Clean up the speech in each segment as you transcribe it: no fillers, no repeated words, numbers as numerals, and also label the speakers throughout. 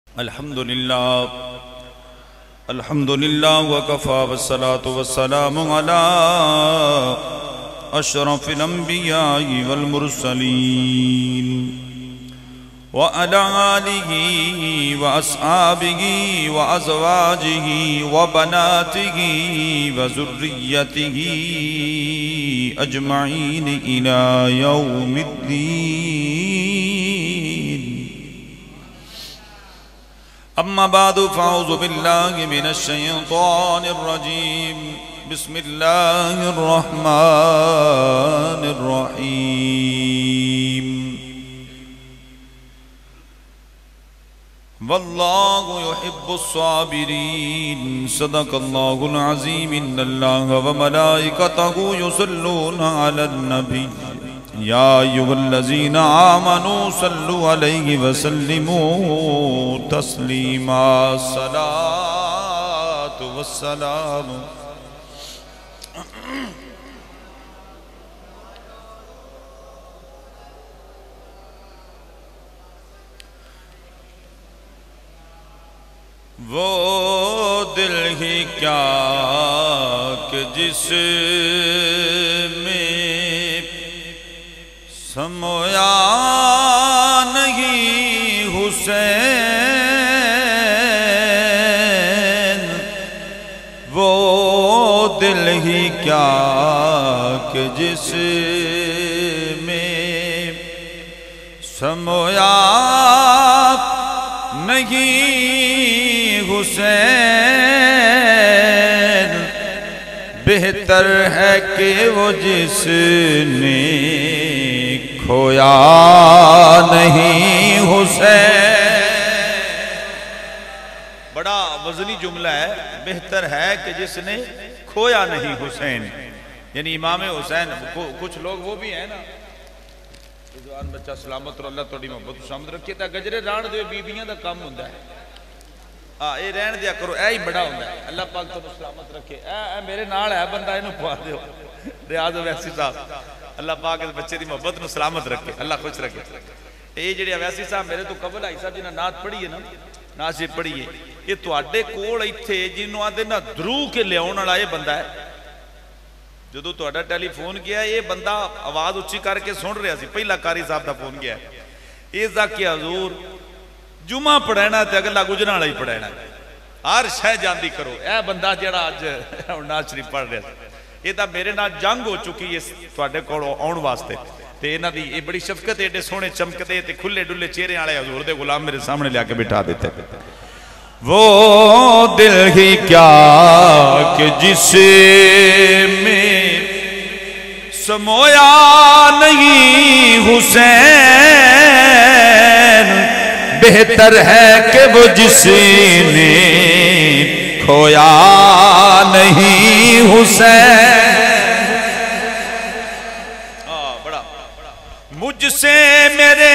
Speaker 1: अल्हम्दुलिल्लाह वकफ़ा वस्सलातु वस्सलामु अला अशरफिल अंबिया'i वल मुरसलीन व अला आलिहि व अस्हाबिहि व अज़वाजिहि व बनातिहि व ज़ुर्रिय्यतिहि अजमईन इला यौमिद्दीन। अम्मा बादु फ़अऊज़ु बिल्लाहि मिनश शैतानिर रजीम। बिस्मिल्लाहिर रहमानिर रहीम। वल्लाहु युहिब्बुस साबिरीन। सदक़ल्लाहुल अज़ीम। इन्नल्लाह व मलाइकतहु युसल्लूना अलन नबी या अय्युहल्लज़ीना आमनू सल्लु अलैहि व सल्लिमू तस्लीमा। सलातु वस्सलाम वो दिल ही क्या कि जिसमें समोया नहीं हुसैन। वो दिल ही क्या कि जिसमें समोया नहीं हुसैन। बेहतर है कि वो जिसने खोया नहीं हुसैन। बड़ा वजनी जुमला है। बेहतर है कि जिसने खोया नहीं हुसैन, यानी इमाम हुसैन। कुछ लोग वो भी है ना, जवान बच्चा सलामत और अल्लाह थोड़ी मोहब्बत शामत रखे। तो गजरे राण दे बीबियां का काम होंदा है। हाँ, ये रहन दिया करो, ऐ ही बड़ा होंदा है। अल्लाह पाक तो सलामत रखे। ऐ मेरे नाल है बंदा, इन्हू पवा दियो। रियाज अवैसी साहब, अल्लाह पाक इस बच्चे की मोहब्बत को सलामत रखे, अल्लाह खुश रखे। ये जेडे अवैसी साहब मेरे तो कबल आई साहब जिन्हें नात पढ़ी है ना, नासिब पढ़ी है, ये तुहाडे कोल इत्थे जिन्हों आदे ना द्रू के लियाउण वाला ये बंदा है। जो तुहाडा टेलीफोन गया, ये बंदा आवाज उच्ची करके सुन रहा सी, पहला कारी साहब का फोन गया। इसका क्या हजूर जुमा पढ़ाना तो अगला गुजरा वाला ही पढ़ाना, हर शह जांदी करो। यह बंदा जरा अज नाज शरीफ पढ़ रहा, ये तो मेरे नाल जंग हो चुकी है तुहाडे कोल आउण वास्ते। ते इन्हां दी ये बड़ी शफकत, एडे सोहने चमकदे ते खुले डुले चेहरे वाले हजूर दे गुलाम मेरे सामने लिया बिठा देते। वो दिल ही क्या कि जिसमें समोया नहीं हुसैन। बेहतर है कि वो जिसने खोया नहीं हुसैन। बड़ा मुझसे मेरे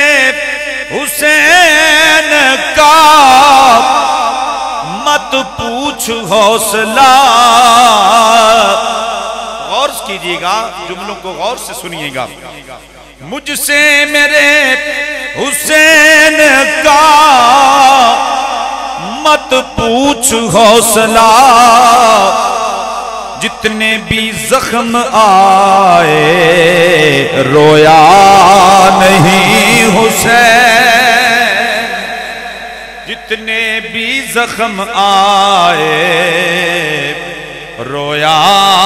Speaker 1: हुसैन का मत पूछ हौसला। गौर कीजिएगा, जुमलों को गौर से सुनिएगा। मुझसे मेरे हुसैन का मत पूछ हौसला। जितने भी जख्म आए रोया नहीं हुसैन। जितने भी जख्म आए रोया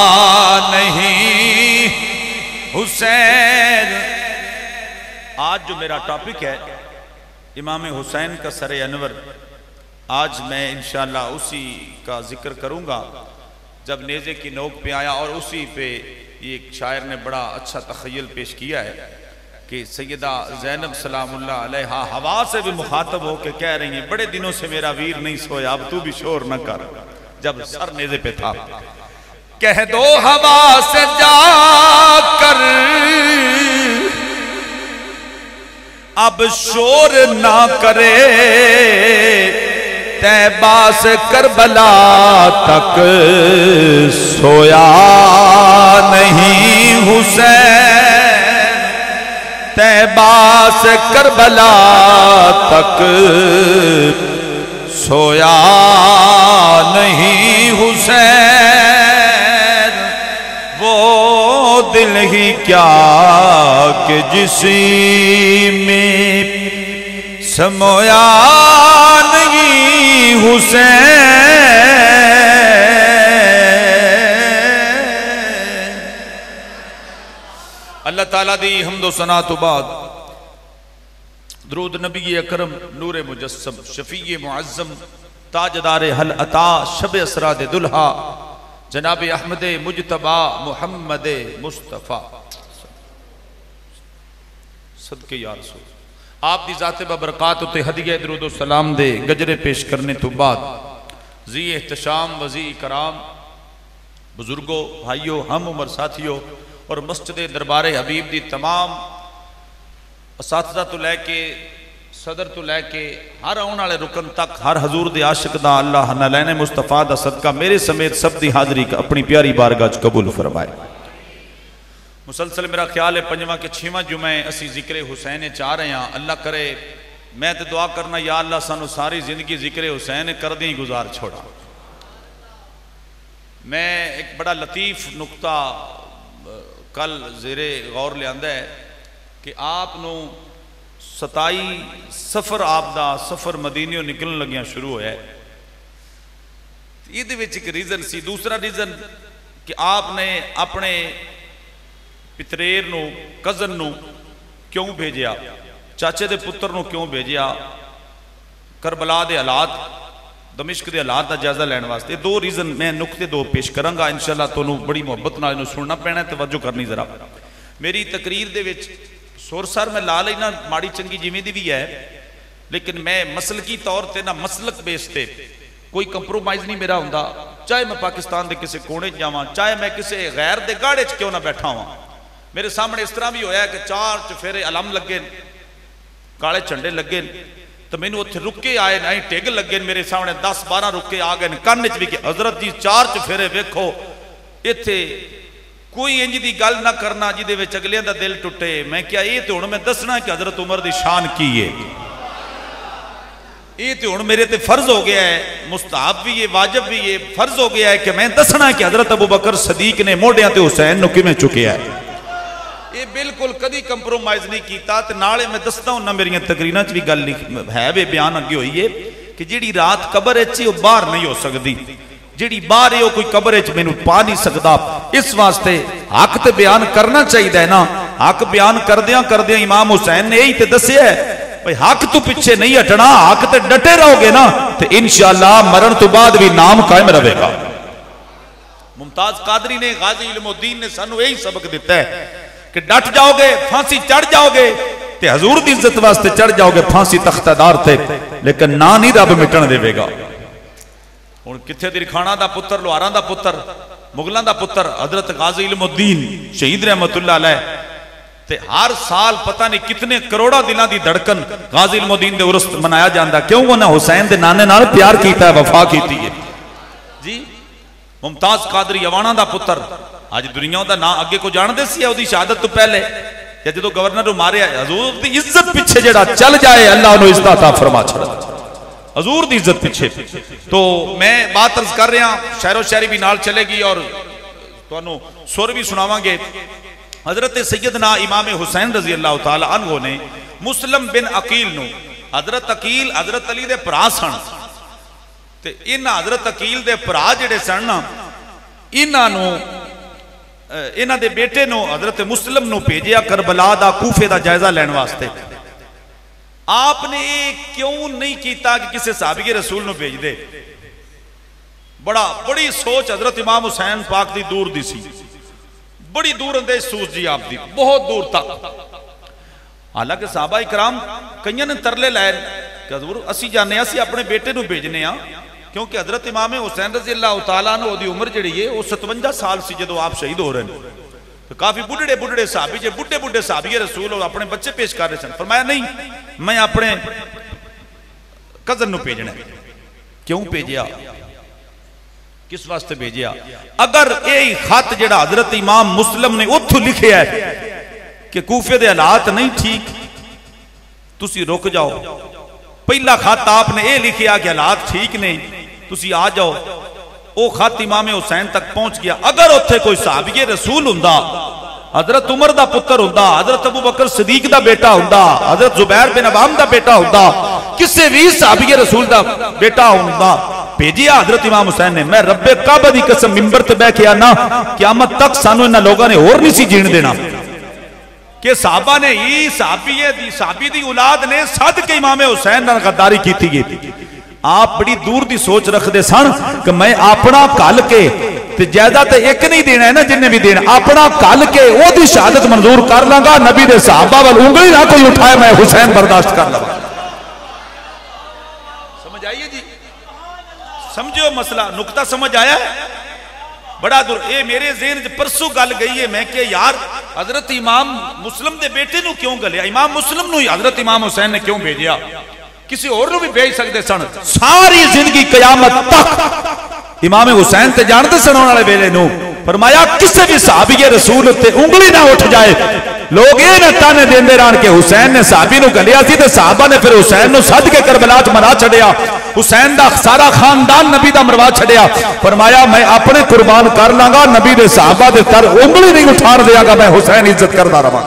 Speaker 1: नहीं हुसैन। आज जो मेरा टॉपिक है इमाम हुसैन का सरे अनवर, आज मैं इंशाअल्लाह उसी का जिक्र करूंगा जब नेज़े की नोक पे आया। और उसी पे ये एक शायर ने बड़ा अच्छा तख़य्युल पेश किया है कि सैयदा ज़ैनब सलामुल्लाह अलैहा हवा से भी मुखातब होकर कह रही हैं, बड़े दिनों से मेरा वीर नहीं सोया, अब तू भी शोर न कर। जब सर नेज़े पे था, कह दो हवा से जाकर अब शोर ना करे। तैबा से करबला तक सोया नहीं हुसैन। तैबा से करबला तक सोया नहीं हुसैन, वो दिल ही क्या कि जिसी में समोया नहीं हुसैन। अल्लाह ताला दी हम्दो सना तो बाद दरूद नबी अकरम नूरे मुजस्सम शफी मुअज़्ज़म ताजदार हल अता शब असरा दे दुल्हा जनाब अहमद मुजतबा मुहम्मद मुस्तफ़ा सदके या रसूल आप दी ज़ात बबरकात उते हदिया दरूद सलाम दे गजरे पेश करने तो बाद जी एहतशाम वजी कराम बुजुर्गो भाइयों हम उम्र साथियों और मस्जिद दरबारे हबीब दी तमाम असातिज़ा तो लैके सदर तो लैके हर आने वाले रुकन तक हर हजूर दे आशिक दा अल्लाह नलैने मुस्तफा दा सदका मेरे समेत सब दी हाजरी अपनी प्यारी बारगाह कबूल फरमाए। मुसलसल मेरा ख्याल है पंजवां के छेवां जुमे असी जिक्र हुसैन चाह रहे हैं। अल्लाह करे मैं तो दुआ करना या अल्लाह सानू सारी जिंदगी जिक्र हुसैन कर दी गुजार छोड़ा। मैं एक बड़ा लतीफ नुकता कल जेरे गौर लिया है कि आप 27 सफर आपदा सफर मदीनियों निकलन लगिया शुरू होया। ये एक रीजन सी। दूसरा रीजन कि आपने अपने पितरेर नू कजन नू क्यों भेजा, चाचे दे पुत्र नू क्यों भेजा, करबला दे हालात दमिश्क के हालात का जायजा लैन वास्ते। दो रीजन मैं नुकते दो पेश करांगा इंशाअल्लाह। तुहानू बड़ी मुहब्बत नाल इहनू सुनना पैना, तवज्जो करनी जरा। मेरी तकरीर दे विच सुर सर मैं ला लेना माड़ी चंगी जिमें दी भी है, लेकिन मैं मसलकी तौर पर ना मसलक बेस पे कोई कंप्रोमाइज़ नहीं मेरा होंदा। चाहे मैं पाकिस्तान के किसी कोने जावां, चाहे मैं किसी गैर के गाड़े च क्यों ना बैठा हुआ। मेरे सामने इस तरह भी होया कि 4 चफेरे अलम लगे, काले झंडे लगे, तो मैनू उत्थे रुके आए नहीं टिग लगे मेरे सामने 10-12 रुके आ गए कन्न च भी कि हजरत जी 4 चफेरे वेखो। इत्थे कोई इंज की गल ना करना जिदे विच अगलियां दा दिल टुटे। मैं क्या ये तो हुण मैं दसना कि हजरत उमर दी शान की है। ये तो हुण मेरे ते फर्ज हो गया है, मुस्ताहब भी है, वाजिब भी है, फर्ज हो गया है कि मैं दसना कि हजरत अबू बकर सदीक ने मोढियां ते हुसैन नूं किवें चुकिया है। ये बिल्कुल कभी कंप्रोमाइज़ नहीं किया। ते नाले मैं दसदा हुन्ना मेरियां तकरीरां च भी गल है वे बयान अगे हुई है कि जिहड़ी रात कबर च बाहर नहीं हो सकती, जिहड़ी बाहर है कोई कबर च मैनू पा नहीं सकता। इस वास्ते हक ते बयान करना चाहिए ना। हक बयान करदियां करदियां इमाम हुसैन ने यही तो दसिया है भाई हक तू पिछे नहीं हटना, हक ते डटे रहोगे ना तो इंशाअल्लाह मरण तो बाद भी नाम कायम रहेगा। मुमताज कादरी ने गाजी इल्मुद्दीन ने सानू यही सबक दिता है कि डट जाओगे फांसी चढ़ जाओगे ते हजूर दी इज्जत वास्ते चढ़ जाओगे फांसी तख्तादार थे, लेकिन ना नहीं रब मिटन देवेगा। हुण किथे दिरखाना दा पुत्र, लोहारां दा पुत्र, मुगलों दा पुत्र हजरत गाजी इल्मुद्दीन शहीद रहमतुल्लाह अलैह ते हर साल पता नहीं कितने करोड़ों दिलों की धड़कन गाजी इल्मुद्दीन दे उर्स मनाया जाता। क्यों? उन्हें हुसैन दे नाने नाल प्यार किया है, वफा की है जी। मुमताज कादरी अवाना दा पुत्र आज दुनिया का ना अगे को जानते सी उसकी शहादत तो पहले जो गवर्नर मारे हजूर की इज्जत पिछे जड़ा चल जाए अल्लाह उन्हें इज्जत अता फरमा छड़ा हजूर की इज्जत पिछे। तो मैं बात अर्ज कर रहा, शहरो शायरी भी नाल चलेगी और तुहानू सुर भी सुनावांगे। हजरत सैयदना इमाम हुसैन रजी अल्लाह तआला अन्हु ने मुस्लिम बिन अकील नू, हजरत अकील हजरत अली दे भरा सन ते इन्हां हजरत अकील दे भरा जिहड़े सन ना इन्हां दे बेटे नू हजरत मुस्लिम नू भेजिया करबला दा कूफे दा जायजा लैण वास्ते। आपने क्यों नहीं किया कि किसी साहबी रसूल नू भेज दे। बड़ी सोच हजरत इमाम हुसैन पाक दी दूर दी सी, बड़ी दूर अंदेश सूझ जी आपकी बहुत दूर तक। हालांकि साहबा इकराम कई ने तरले लाए कि हजूर असी जाने असी अपने बेटे नू भेजने आ, क्योंकि हजरत इमाम हुसैन रजी अल्लाह तआला अन्हु दी उम्र जिहड़ी है वो 57 साल सी जदों आप शहीद हो रहे हैं। तो काफी बुढ़े बुढ़े साहबी जे बुढ़े बुढ़े साहबी रसूल और अपने बच्चे पेश कर रहे सन। फरमाया नहीं मैं अपने कजन नू भेजना। क्यों भेजिया, किस वास्ते भेजिया? अगर यही खत जिहड़ा हजरत इमाम मुस्लिम ने उत्थों लिखिया है कि कूफे दे हालात नहीं ठीक, तुसी रुक जाओ पहला खत आपने ये लिखिया कि हालात ठीक ने, तुसी आ जाओ। वो खत इमाम हुसैन तक पहुंच गया। अगर उत्थे कोई सहाबी रसूल हुंदा, हजरत उमर दा पुत्र हुंदा, हजरत अबू बकर सिद्दीक दा बेटा हुंदा, हजरत जुबैर बिन अवाम दा बेटा हुंदा, किसी भी सहाबी रसूल दा बेटा हुंदा, भेजिया हजरत इमाम हुसैन ने। मैं रब्बे काबा दी कसम मिंबर ते बैठ के आना, क़यामत तक सानू इन्हां लोगों ने होर नहीं सी जीण देना कि साहबा ने ही साहबी दी औलाद ने सद के इमाम हुसैन नाल गद्दारी की गई। आप बड़ी दूर दी सोच रखते सन कि मैं अपना कल के ज्यादा तो एक नहीं देना है ना, जिन्हें भी देना अपना कल के ओदी शहादत मंजूर कर लांगा, नबी दे सहाबा वाल उंगली ना कोई उठाए, मैं हुसैन बर्दाश्त कर लवां। समझ आइए जी, समझो मसला, नुकता समझ आया है? बड़ा दूर ये मेरे ज़हन च परसों गल गई है। मैं कि यार हजरत इमाम मुस्लिम दे बेटे नू क्यों गलिया, इमाम मुस्लिम नू हजरत इमाम हुसैन ने क्यों भेजा? किसी और नू भी भेज सकते सन। सारी जिंदगी कयामत तक इमाम हुसैन ते जानते सन वाले वेले नू, फरमाया किसी भी सहाबी रसूल उत्ते उंगली ना उठ जाए। लोग ये न ताने देंदे रहन के हुसैन ने सहाबी नू गलिया सी ते सहाबा ने फिर हुसैन नू सद के करबला च मरा छड़िया, हुसैन दा सारा खानदान नबी दा मरवा छड़िया। फरमाया मैं अपने कुर्बान कर लांगा, नबी दे सहाबा दे तर उंगली नहीं उठाण देंगा, मैं हुसैन इज्जत करदा रहां।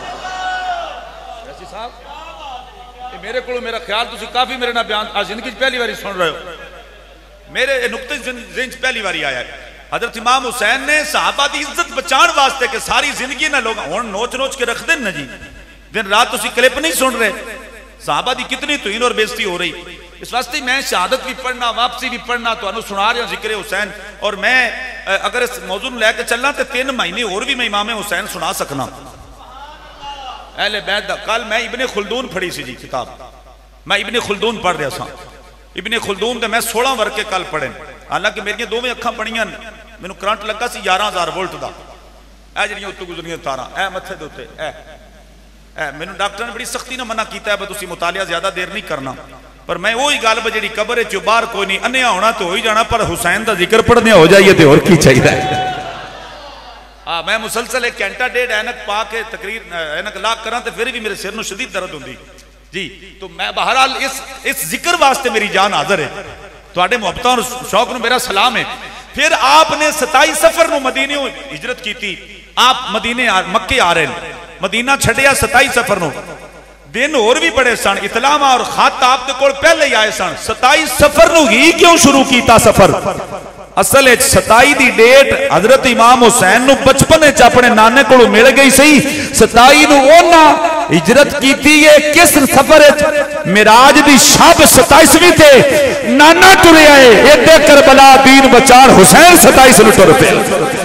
Speaker 1: मेरे को मेरा ख्याल तुसी काफी मेरे ना बयान आज जिंदगी पहली बारी सुन रहे हो, मेरे नुक्ते ज़हन च पहली बारी आया है। हजरत इमाम हुसैन ने सहाबा की इज्जत बचाने वास्ते के सारी जिंदगी ना लोग हुण नोच नोच के रखते ना जी, दिन रात तुसी क्लिप नहीं सुन रहे, सहाबा की कितनी तौहीन और बेइज्जती हो रही। इस वास्ते मैं शहादत भी पढ़ना, वापसी भी पढ़ना, तो सुना रहा जिक्र हुसैन। और मैं अगर इस मौजू नूं लैके चलना तो 3 महीने और भी मैं इमाम हुसैन सुना सकना। अहले बैत दा कल मैं इब्ने खुल्दून पढ़ी सी जी किताब, मैं इब्ने खुल्दून पढ़ रहा था। इब्ने खुल्दून दे मैं 16 वर्के कल पढ़े, हालांकि मेरिया दोवें अखां पढ़ियां, मैनू करंट लगा सी 11,000 वोल्ट का। ए जिहड़ियां उत्तों गुजरियां तारां ए मत्थे दे उत्ते ए मैनू डॉक्टर ने बड़ी सख्ती नाल मना कीता है तुसीं मुतालिया ज्यादा देर नहीं करना, पर मैं वही गल जिहड़ी कबर चो बाहर कोई नहीं, अन्या होना तो हो ही जाना, पर हुसैन का जिक्र पढ़ने हो जाइए तो होर की चाहिए। हाँ मैं मुसलसल 1 घंटा 1.5 ऐनक पा के तकरीर ऐनक ला करा तो फिर भी मेरे सिर में शदीद दर्द होंगी जी। तो मैं बहरहाल इस जिक्र वास्ते मेरी जान हाजिर है, तुहाडे मुहब्बतां और शौक नूं मेरा सलाम है। फिर आपने 27 सफर नूं मदीने हिजरत की, आप मदीने मक्के आ रहे हैं, मदीना छड्डिया 27 सफर नूं। दिन होर भी बड़े सन, इतलामा और खत आप दे कोल पहले ही आए सन। 27 सफर नूं ही क्यों शुरू कीता सफर? असल 27 दी डेट हजरत इमाम हुसैन नूं बचपन च अपने नाने कोलों मिल गई सी। 27 नूं उन्हां हिजरत कीती है किस सफर च? मिराज दी शब 27वीं थे नाना टुरिया है, इत्थे करबला दीन बचाण हुसैन 27 नूं टुर पे।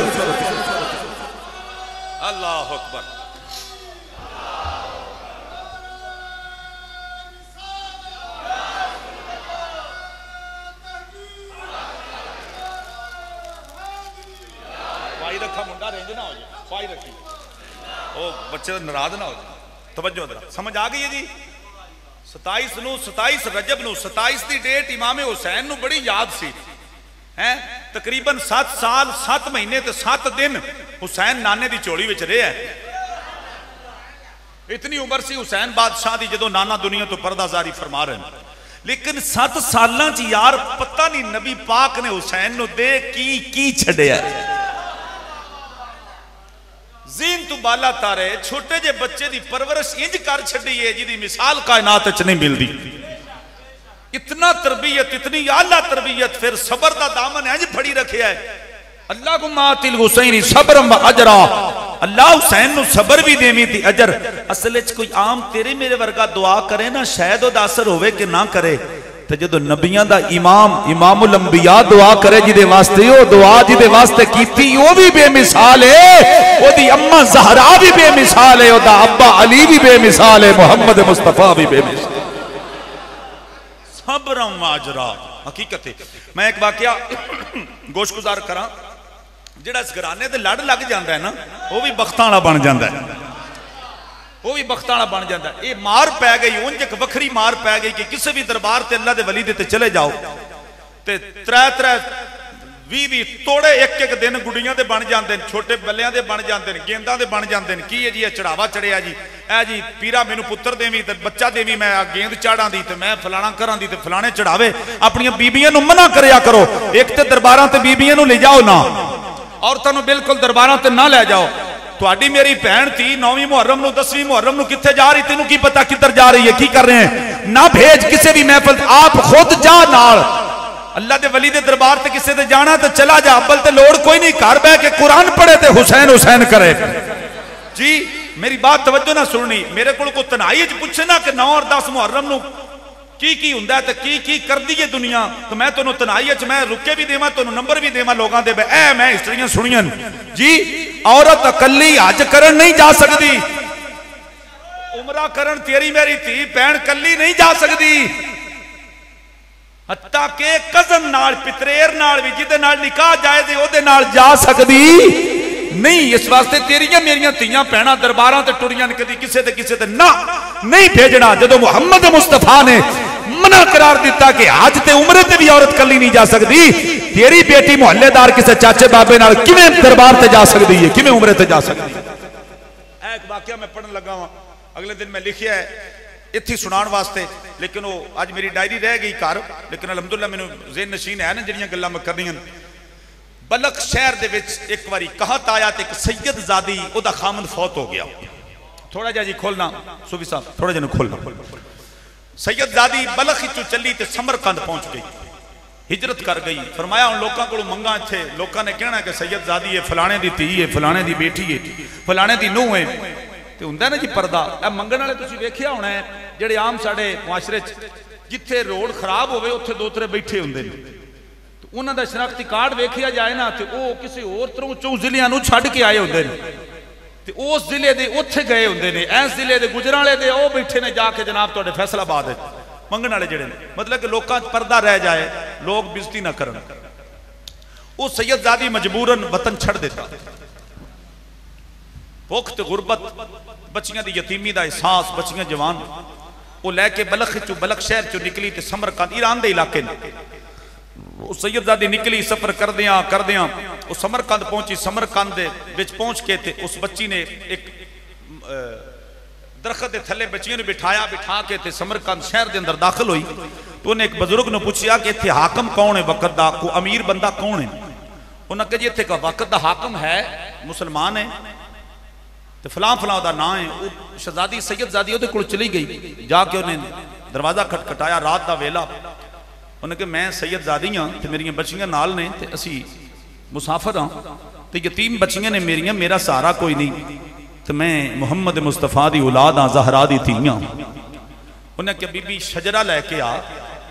Speaker 1: अल्लाहु अकबर। बच्चे नाराज ना हो जाए, तवज्जो जरा, समझ आ गई है जी। 27 रजब नूं 27 दी डेट इमाम हुसैन नूं बड़ी याद सी हैं। तकरीबन 7 साल 7 महीने ते 7 दिन हुसैन नाने दी चोली विच रहा। इतनी उम्र सी हुसैन बादशाह दी जदों नाना दुनिया तो पर्दाजारी फरमा रहे हैं, लेकिन 7 सालां च यार पता नहीं नबी पाक ने हुसैन नूं दे की छड्डिया। जीन तू बाला तारे छोटे जे बच्चे दी परवरिश इंज कर छड़ी है जिहदी मिसाल कायनात च नहीं मिलती। इतना तरबियत, इतनी आला तरबियत, फिर सबर दा दामन इंज फड़ी रखिया है। अल्लाह को मातिल हुसैन सब्र व अजरा, अल्लाह हुसैन नु सबर भी देवी थी अजर। असल च कोई आम तेरे मेरे वर्गा दुआ करे ना, शायद ओदा असर होवे कि ना करे, तो जो नबियां दा इमामुल अंबिया दुआ करे जिदे वास्ते, वो दुआ जिदे वास्ते कीती वो भी बेमिसाल है, ओदी अम्मा ज़हरा भी बेमिसाल है, ओदा अब्बा अली भी बेमिसाल है, मोहम्मद मुस्तफा भी बेमिसाल। सब्र व अजरा हकीकत है। मैं एक वाकया गोशगुजार करा, जिहड़ा इस घराने दे लड़ लग जाता है ना, वो भी बख्तां वाला बन जाता है, वो भी बख्तां वाला बन जाता है। ये मार पै गई, उंज एक वखरी मार पै गई कि किसी भी दरबार ते अल्लाह दे वली दे ते चले जाओ ते त्रै भी तोड़े एक एक दिन गुड़ियां दे बन जाते हैं, छोटे बल्लियां दे बन जाते हैं, गेंदा दे बन जाते हैं। की है जी, चढ़ावा चढ़िया जी, ऐ जी पीरा मैनू पुत्र देवी ते बच्चा देवी, मैं गेंद चाड़ा दी ते मैं फलाना करा दी ते फलाने चढ़ावे। अपनी बीबियां नू मना करया करो, एक तो दरबारां ते बीबियां नू ले जाओ ना, औरतां नू बिल्कुल दरबारां ते ना ले जाओ। तुहाडी मेरी भैन थी 9वीं मुहर्रम नू 10वीं मुहर्रम नू कित्थे जा रही, तेनू की पता किधर जा रही है, की कर रहे हैं। ना भेज किसी भी महफिल, आप खुद जा नाल। अल्लाह दे वली दे दरबार ते किसी दे जाना तो चला जा, अब्बल ते लोड़ कोई नहीं, घर बह के कुरान पढ़े ते हुसैन हुसैन करे जी। मेरी बात तवज्जो ना सुननी, मेरे को तनाई च पूछे ना कि 9 और 10 मुहर्रम नू की हुंदा है ते की करदी है दुनिया, तो मैं तेनों तनाई च मैं रुके भी देवां, तेनों नंबर भी देवां लोगों दे। ऐ मैं हिस्ट्रियां सुनियां जी। औरत अकली हज करन नहीं जा सकती, उमरा करन तेरी मेरी धी भैन कली नहीं जा सकती, हत्ता के कजन नाल पितरेर नाल भी जिदे नाल निकाह जाए ते ओदे नाल जा सकदी नहीं। इस वास्ते तेरियां मेरियां धीयां भैणां दरबारां ते टुरियां कदी किसे ते ना नहीं भेजना। जदों मुहम्मद मुस्तफा ने मना करार दिता कि हज ते उमरे ते भी औरत कली नहीं जा सकती, तेरी बेटी मुहल्लेदार किसी चाचे बाबे नाल किवें दरबार ते जा सकती है, किवें उमरे ते जा सकती है। एक वाकया मैं पढ़न लगा वां, अगले दिन मैं लिखिया है इत्थे सुनाण वास्ते, लेकिन वो अज मेरी डायरी रह गई घर, लेकिन अलहमदुलिल्लाह मैनू ज़हन नशीन है ना जिहड़ियां गल्लां मैं करनियां। बलख शहर दे विच एक बारी कहत आया ते एक सैयदजादी ओदा खामन फौत हो गया। थोड़ा जिहा जी खोलना सूफी साहब, थोड़ा जिहा खोलना। सैयदजादी बलख चो चली ते समरकंद पहुंच गई, हिजरत कर गई। फरमाया हुण लोकां कोलों मंगा, इत्थे लोकां ने कहना कि सैयदजादी है, फलाने दी धी है, फलाने दी बेटी है, फलाने दी नूह है, ते हुंदा ना जी पर्दा। ए मंगण वाले तुसीं वेखिया होना है, जिहड़े आम साडे मुआशरे च जिथे रोड खराब होवे उत्थे दो त्रे बैठे हुंदे ने, ते उन्हां दा शनाख्ती कार्ड वेखिया जाए ना ते ओह किसी होर तरह चों जिलियां नूं छड्ड के आए हुंदे ने, ते उस जिले दे उत्थे गए हुंदे ने, इस जिले दे गुजराले दे ओह बैठे ने जाके जनाब तुहाडे फैसलाबाद मंगण वाले जिहड़े ने। मतलब कि लोकां च पर्दा रह जाए, लोग बेइज्जती ना करन। ओह सैयदजादी मजबूरन वतन छड्ड दिता। भुख ते गुरबत, बच्चियां दी यतीमी दा एहसास, बच्चियां जवान, वो लैके बलख चो, बलख शहर चो निकली ते समरकंद ईरान दे इलाके ने। वो सैयदजादी निकली, सफर करदियां करदियां वो समरकंद पहुंची। समरकंद दे विच पहुंच के ते उस बच्ची ने एक दरखत के थले बच्चियों ने बिठाया, बिठा के ते समरकंद शहर के अंदर दाखिल हुई। तो उन्हें एक बजुर्ग ने पूछा कि इत्थे हाकम कौन है वक्त का, कोई अमीर बंदा कौन है। उन्हें कहा जी इत्थे वक्त का हाकम है, मुसलमान है, तो फलां फलां दा नाम है। वो शहजादी सैयदजादी उहदे कोल चली गई, जाके उन्हें दरवाजा खटखटाया, रात का वेला। उन्हें कहा मैं सैयदजादी हाँ ते मेरियां बच्चियां नाल ने ते असी मुसाफिर हाँ ते यतीम बच्चियां ने मेरियां, मेरा सहारा कोई नहीं, तो मैं मुहम्मद मुस्तफा दी औलाद हाँ, ज़हरा दी धी हाँ। उन्हें कहा बीबी शजरा लैके आ।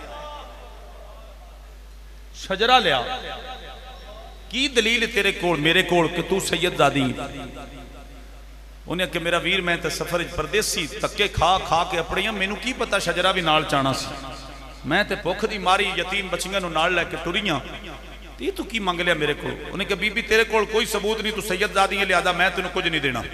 Speaker 1: शजरा लिया, की दलील तेरे कोल मेरे कोल कि तू सैयदजादी। उन्हें कि मेरा वीर मैं तो सफर परदेसी धक्के खा खा के अपनियां, मैनू की पता शजरा भी नाल चाहना सी, मैं तो भुख दी मारी यतीम बच्चियां नूं नाल लैके टुरियां, ते तू की मंग लिया मेरे को। उन्हें कहा बीबी तेरे कोल कोई सबूत नहीं, तू सैयदजादी लिया, मैं तेनों कुछ नहीं देना।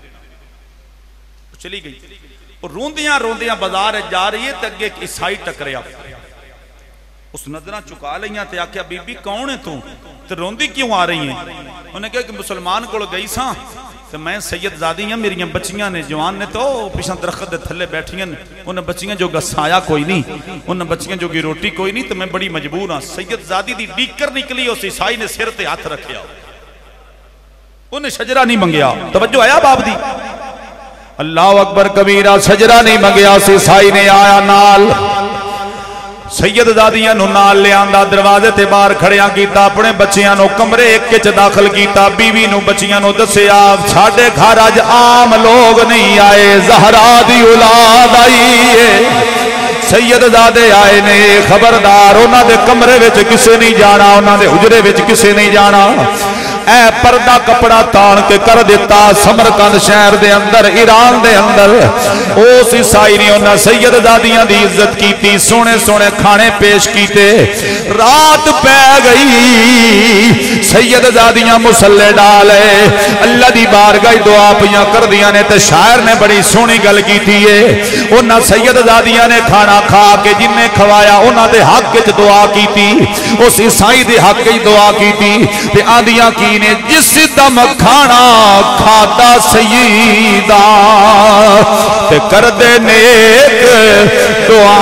Speaker 1: चली गई। रोंदियां रोंदियां बाजार जा रही है, तो अगे एक ईसाई टकरिया, उस नजर चुका लिया ते आख्या बीबी कौन है तू, तो रोंदी क्यों आ रही है। उन्हें कहा कि मुसलमान को गई सा तो मैं सैयदजादी हाँ, मेरिया बच्चियां ने जवान ने तो पिछा दरखत के थले बैठियां, उन्हें बच्चियां जो साया कोई नहीं, उन्हें बच्चियां जो रोटी कोई नहीं, तो मैं बड़ी मजबूर हाँ। सैयदजादी दी डीकर निकली, उस ईसाई ने सिर ते हाथ रखिया, उन्हें शजरा नहीं मंगया। तवज्जो आया बाप दी, अल्लाह अकबर कबीरा, शजरा नहीं मंगया। उस ईसाई ने आया नाल सैयदजादियां नूं नाल लियांदा, दरवाजे ते बाहर खड़िया कीता, अपने बच्चियां नूं कमरे एक च दाखिल कीता। बीवी नूं बच्चियां नूं दस्सिया साडे घर अज आम लोग नहीं आए, ज़हरा दी औलाद आई है, सैयदजादे आए ने, खबरदार उन्हां दे कमरे विच किसे नहीं जाना, उन्हां दे हुजरे विच किसे नहीं जाना। ऐ पर्दा कपड़ा तान के कर दिता समरकंद शहर दे अंदर ईरान दे अंदर उस ईसाई ने उन्हें सैयदजादियां दी इज्जत की सोने सोने खाने पेश किए रात पै गई सैयदजादियां मुसल्ले डाले अल्लाह दी बारगाह दुआ पियां कर दियां ने ते शायर ने बड़ी सोहनी गल की है उन्हें सैयदजादियां ने खाना खा के जिन्हें खवाया उन्होंने हक च दुआ की उस ईसाई दे हक च दुआ की आदियां की ने जिस दम खाना खाता सईदा ते कर दे नेक दुआ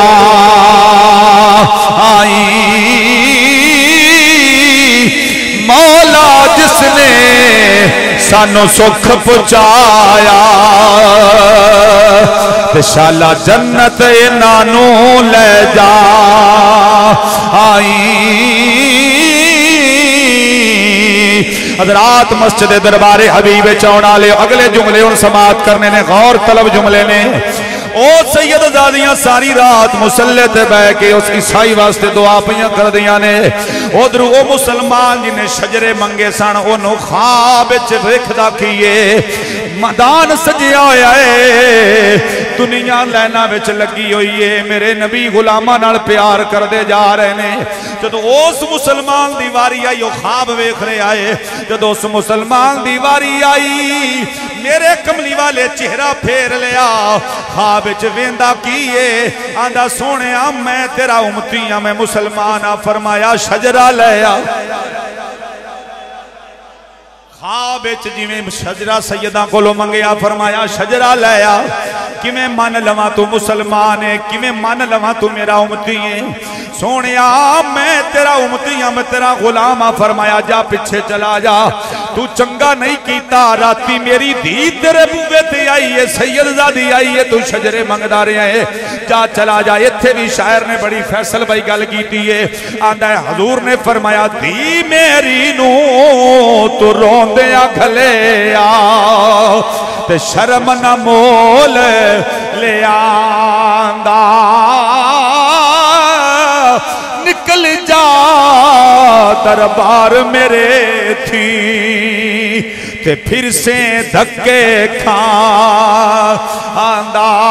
Speaker 1: आई मौला जिसने सानू सुख पहुंचाया ते शाला जन्नत इन्हानू ले जा आई हज़रात मस्जिद दरबारे हबीब आने वाले अगले जुमले उन समाप्त करने ने गौर तलब जुमले ने ओ सैयदजादियां सारी रात मुसल्ले ते बह के उस ईसाई वास्ते दुआ पियां कर दियां ने उधर वो मुसलमान जिन्हें शजरे मंगे सन ओनू ख्वाब विच वेखदा कीए मैदान सजिया होया है दुनिया लाइना विच लगी हुई है मेरे नबी गुलामां नाल प्यार करते जा रहे ने जदों उस मुसलमान दी वारी आई वो ख्वाब वेख रहा है जदों उस मुसलमान दी वारी आई मेरे कमली वाले चेहरा फेर लिया ख्वाब विच वेंदा की है आंदा सोने मैं तेरा उम्मती हां मैं मुसलमान हां फरमाया शजरा ले आ ख्वाब जिमें शजरा सैयदा कोलों मंगया फरमाया शजरा ले आ किवें मन लवा तू मुसलमान है किवें मन लवा तू मेरा उम्मती है सोने मैं तेरा उम्मती हां मैं तेरा गुलाम हां फरमाया जा पीछे चला जा तू चंगा नहीं कीता राती मेरी धी तेरे बूहे ते आई है सैयदजादी आई है तू शजरे मंगदा रहा है जा चला जा इत्थे भी शायर ने बड़ी फैसल भाई गल की है आंदा है हजूर ने फरमाया धी मेरी नू तू रोंदिया खले आ ते शर्म न मोल ले आंदा निकल जा दरबार मेरे थी ते फिर से धक्के खा आंदा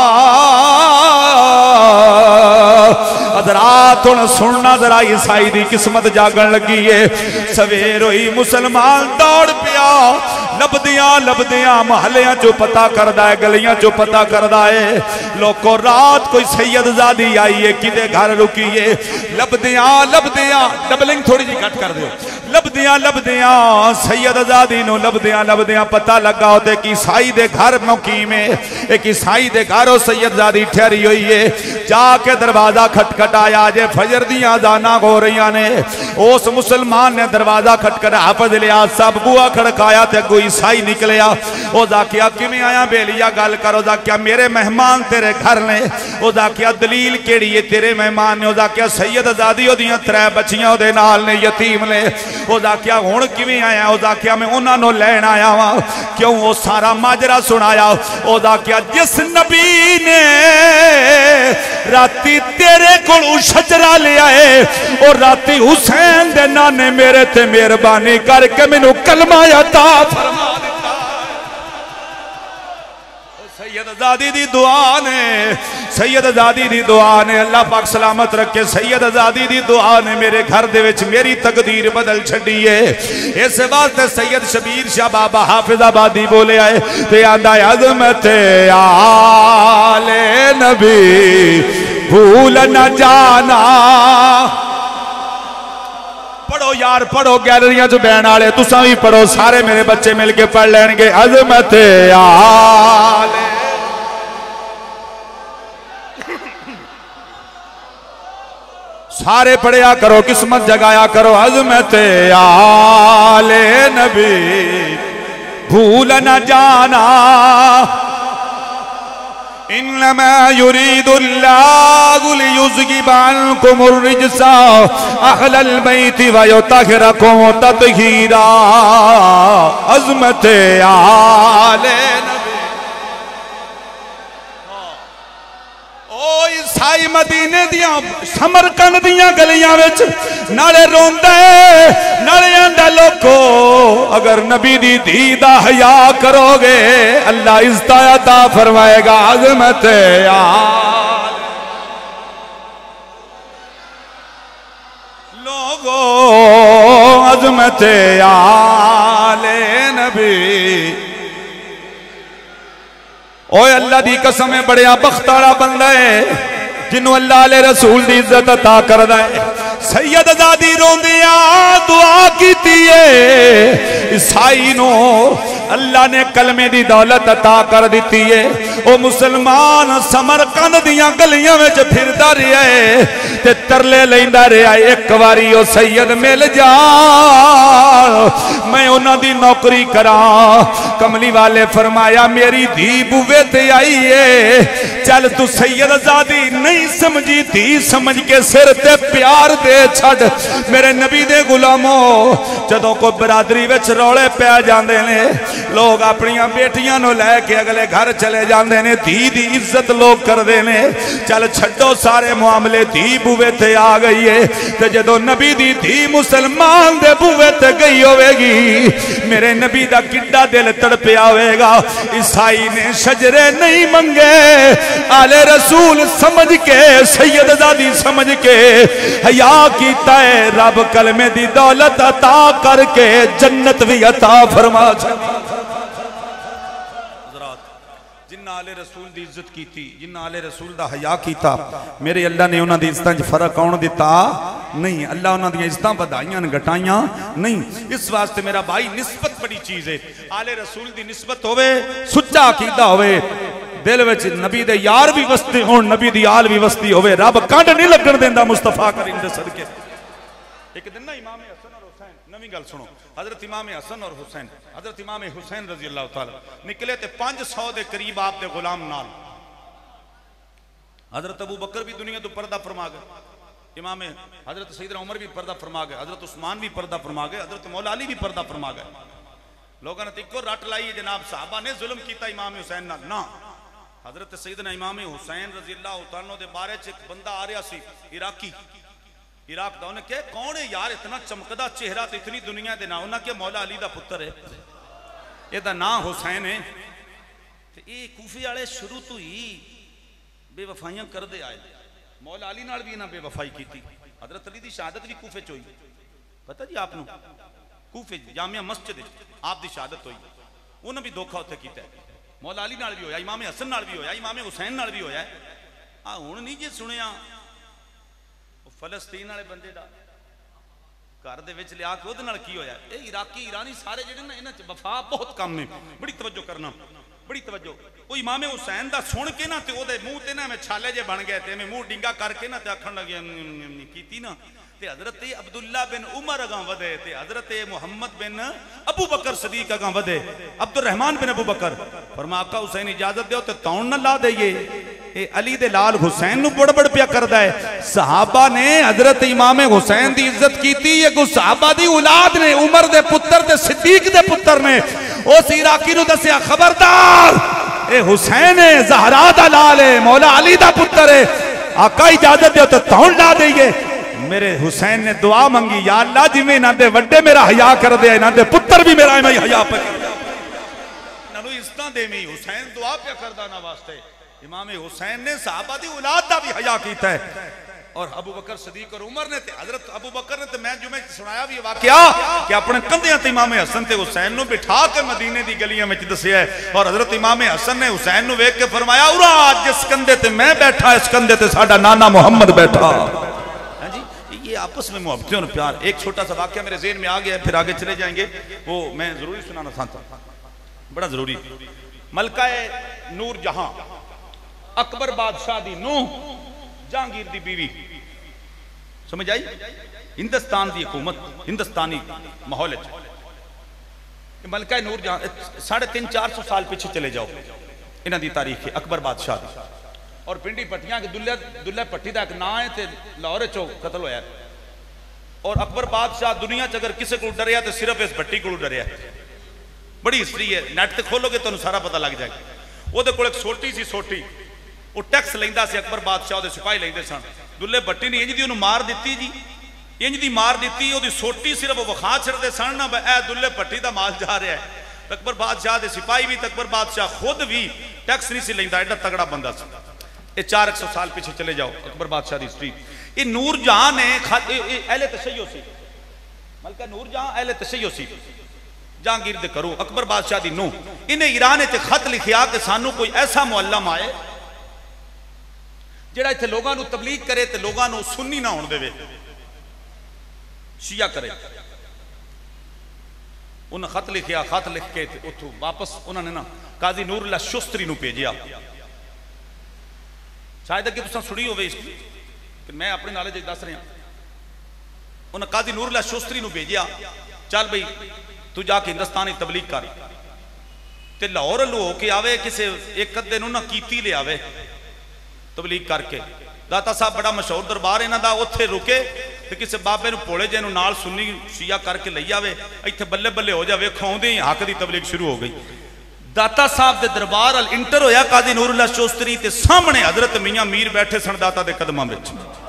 Speaker 1: रात हुण सुनना जरा ईसाई दी किस्मत जागन लगी है सवेर हुई मुसलमान दौड़ पिया लभदियां लभदियां महलियां चो पता करदा है गलियां चो पता करदा है लोगों रात कोई सैयदजादी आई है किदे घर रुकी है लभदियां लभदियां डबलिंग थोड़ी जी कट कर दो लभदियां लभदियां सैयदजादी नु लभदियां लभदियां पता लगा होते कि ईसाई दे घर मुकीम है एक ईसाई दे घर ओ सैयदजादी ठहरी हुई है जाके दरवाजा खटखटाया जे फजर दी अज़ाना हो रही ने उस मुसलमान ने दरवाजा खटखटा हाफज लिया सब बुआ खड़काया ते कोई ईसाई निकलिया ओदा क्या किवें आया बेलिया गल करो दा क्या मेरे मेहमान तेरे घर ने ओदा क्या दलील केड़ी है तेरे मेहमान ने ओदा क्या सैयदजादी ओदियां 3 बच्चियां ओदे नाल ने यतीम ने ओदा क्या हुण किवें आया ओदा क्या मैं उन्हां नूं लैण आया वां क्यों वो सारा माजरा सुनाया ओदा क्या जिस नबी ने राती तेरे कोलों शजरा लिया है और राती हुसैन दे नाने मेरे ते मेहरबानी करके मैनू कलमा अता फरमा दिता सैयदजादी दी दुआ ने सैयदजादी दी दुआ ने अल्लाह पाक सलामत रखे सैयदजादी दी दुआ ने मेरे घर दे विच मेरी तकदीर बदल छड़ी है इस वास्ते सैयद शबीर शाह बाबा हाफिजाबादी बोले आए ते आंदा अज़मत आले नबी भूल न जाना पढ़ो यार पढ़ो गैलरिया च बैन वाले तुसा भी पढ़ो सारे मेरे बच्चे मिलके पढ़ लेंगे अज़मत आले सारे पढ़िया करो किस्मत जगाया करो अज़मत आले नबी भूल न जाना इन्नमा युरीदुल्लाहु लियुज़हिबा अन्कुमुर रिज्सा अहलल बैति व युतहिरकुम तत्हीरा अज़मत आले ईसाई मदीने दियां समरकंद दियां गलियां विच नाले रोंदा नाले आंदा लोको अगर नबी दी धी दा हया करोगे अल्लाह इज्जत अता फरमाएगा। अज़मत लोगो अज़मत आले नबी। ओए अल्लाह दी कसम है बड़िया बख्त वाला बंदा है जिन्हों अल्लाह आले रसूल दी इज्जत अता करदा है। सैयद आजादी रोंदिया दुआ कीती है ईसाई नो अल्लाह ने कलमे दी दौलत अता कर दी है। ओ मुसलमान समरकंद दियां गलियां विच फिरदा रहा है ते तरले लैंदा रहा है एक बारी ओ सैयद मिल जा मैं उन्हां दी नौकरी करा। कमली वाले फरमाया मेरी धी बुवे ते आई है चल तू सैयद आजादी नहीं समझी धी समझ के सिर ते प्यार दे छड़। मेरे नबी दे गुलामो जदों कोई बरादरी विच रौले पै जांदे ने लोग अपनियां बेटियां नु लैके अगले घर चले जांदे ने धी दी इज्जत लोग करदे ने। चल छड्डो सारे मामले धी बुवे ते आ गई है ते जदों नबी दी धी मुसलमान दे बुवे ते गई होवेगी मेरे नबी दा किड्डा दिल तड़पिया होवेगा। ईसाई ने शजरे नहीं मंगे आले रसूल समझ के सैयद आजादी समझ के हया कीता है रब कलमे दी दौलत अता करके जन्नत भी अता फरमा। जिन्ना आले रसूल दी इज्जत कीती जिन्ना आले रसूल दा हया कीता मेरे अल्लाह ने उन्हां दी इज्जतां च फर्क आउण दिता नहीं। अल्लाह उन्हां दी इज्जतां वधाईयां घटाईयां नहीं। इस वास्ते मेरा भाई निस्बत बड़ी चीज है। आले रसूल दी निस्बत होवे सुच्चा अकीदा होवे दिल विच नबी दे यार भी वसते होण नबी दी आल भी वसती होवे रब कंड नहीं लगण देंदा मुस्तफा करीम दे सदके। एक दिन ना इमाम हसन और हुसैन नवी गल सुनो हजरत इमाम हसन और हुसैन हजरत इमाम हुसैन रजी अल्लाह तआला निकले ते 500 दे करीब आप दे गुलाम नाल। हजरत अबू बकर भी दुनिया तो पर्दा फरमा गए इमाम हजरत सैयदना उमर भी पर्दा फरमा गए हजरत उस्मान भी पर्दा फरमा गए हजरत मौला अली भी पर्दा फरमा गए। लोगों ने इको रट लाई जनाब साहबा ने जुल्म किया इमाम हुसैन नाल ना। हजरत सैयदना इमाम हुसैन रजी अल्लाह तआला दे बारे च एक बंदा आ रहा सी इराकी इराक का उन्हें क्या कौन है यार इतना चमकदा चेहरा तो इतनी दुनिया दे ना उन्हें क्या मौला अली दा पुत्र है एदा नाम हुसैन है। ते ये कूफे वाले शुरू तो ही बेवफाइयां करते आए मौला अली नाल भी इन्हें बेवफाई की। हजरत अली दी शहादत भी कूफे च हुई पता जी आपको कूफे जामिया मस्जिद आप दी शहादत हुई उन्हें भी धोखा उत्थे कीता मौला अली नाल भी होया इमाम हसन नाल भी होया इमाम हुसैन नाल भी होया। आ हुण नहीं जे सुनिया फलस्तीन वाले बंदे दा घर दे विच लिया के उहदे नाल की होया। ये इराकी ईरानी सारे जिहड़े ना इन्हां च वफा बहुत कम है बड़ी तवज्जो करना बड़ी तवज्जो। वो इमाम हुसैन दा सुन के ना ते ओहदे मुंह ते ना मैं छाले जे बन गए ते मैं मुंह डिंगा करके ना ते आखण लगे कीती ना ते हजरत अब्दुल्ला बिन उमर अगा वधे ते हजरत मुहम्मद बिन अबू बकर सदीक अगा वधे अब्दुल रहमान बिन अबू बकर फरमा आका हुसैन इजाजत दो ते तौण ना ला दईए। ए अली दे लाल हुसैन नु बड़बड़ पिया करदा है। सहाबा ने हजरत इमाम हुसैन दी इज्जत कीती ये को सहाबा दी औलाद ने उमर दे पुत्र ते सिद्दीक दे पुत्र ने उस इराकी नु दसिया खबरदार ए हुसैन है ज़हरा दा लाल है मौला अली दा पुत्र है आका इजाजत दो ते तौण ला दईए। मेरे हुसैन ने दुआ मंगी या अल्लाह जिवें इन्हां दे वड्डे मेरा हया कर दे इन्हां दे पुत्र भी मेरा इवें हया पर इन्हां नु इज्जतां देवी हुसैन दुआ पिया करदा ना वास्ते। इमाम हुसैन ने सहाबा दी औलाद दा भी हया कीता है और अबू बकर सदीक और उमर ने ते हजरत अबू बकर ने ते मैं जुमे सुनाया भी वाकया कि अपने कंधे ते इमाम हसन ते हुसैन नु बिठा के मदीने दी गलियां में दसिया है और हजरत इमाम हसन ने हुसैन नु वेख के फरमाया उरा जिस कंधे ते मैं बैठा इस कंधे ते साडा नाना मोहम्मद बैठा। हां जी ये आपस में मोहब्बत और प्यार। एक छोटा सा वाकया मेरे ज़हन में आ गया फिर आगे चले जाएंगे वो मैं जरूरी सुनाना चाहता बड़ा जरूरी। मलका नूर जहां अकबर बादशाह दी नूह जहांगीर दी बीवी समझ आई हिंदुस्तान की हुकूमत हिंदुस्तानी माहौल मलका नूर जहां 350-400 साल पीछे चले जाओ इन्हां दी तारीख है अकबर बादशाह दी और पिंडी पट्टियां के दुल्ला भट्टी का एक नाम है तो लाहौर चो कतल होया और अकबर बादशाह दुनिया च अगर किसी को डरिया तो सिर्फ इस भट्टी को डरिया। बड़ी हिस्ट्री है नैट से खोलोगे तो सारा पता लग जाएगा। वो एक सोटी सी सोटी वो टैक्स लेंदा सी अकबर बादशाह दे सिपाही लेंदे सन दुल्ले भट्टी ने इंज दी उन्होंने मार दी जी
Speaker 2: इंज दी मार दी, वो सोटी सिर्फ विखा छड़ते सन ना ए दुल्ले भट्टी का माल जा रहा है। अकबर बादशाह के सिपाही भी, अकबर बादशाह खुद भी टैक्स नहीं सी लेंदा, एडा तगड़ा बंदा सी। ये 400 साल पीछे चले जाओ अकबर बादशाह की हिस्ट्री। ये नूरजहां ने अहले तशय्यो सी, मलका नूरजहां अहले तशय्यो सी, जहांगीर दे करो अकबर बादशाह दी नूह। इन्हें ईरान च खत लिखिया कि सानू कोई ऐसा मुअल्लम आए जिहड़ा इत्थे लोगां नू तबलीग करे ते लोगां नू सुन्नी ना होण देवे, शिया करे। उन्हें खत लिखिया, खत लिख के उथों वापस उन्होंने ना काजी नूरुल्लाह शुस्त्री नू भेजिया। शायद अगे तुसां सुनी होवे कि मैं अपने नॉलेज दस रहा। उन्हें काजी नूरुल्लाह शुस्त्री नू भेजिया, चल बई तू जाके हिंदुस्तान की तबलीग कर ते लाहौर लो के आवे, किसी एक अद्धे नू ना कीती ले आवे तबलीग करके। दाता साहब बड़ा मशहूर दरबार इन्हां दा, उत्थे रुके ते किसी बाबे नू भोले जे नू नाल सुन्नी शिया करके लई आवे, इत्थे बल्ले बल्ले हो जावे, खाउंदे ही हक दी तबलीग शुरू हो गई। दाता साहब दे दरबार अल इंटर होया काजी नूरुल्लाह शोस्तरी ते सामने हजरत मियां मीर बैठे सन दाता दे कदमां विच।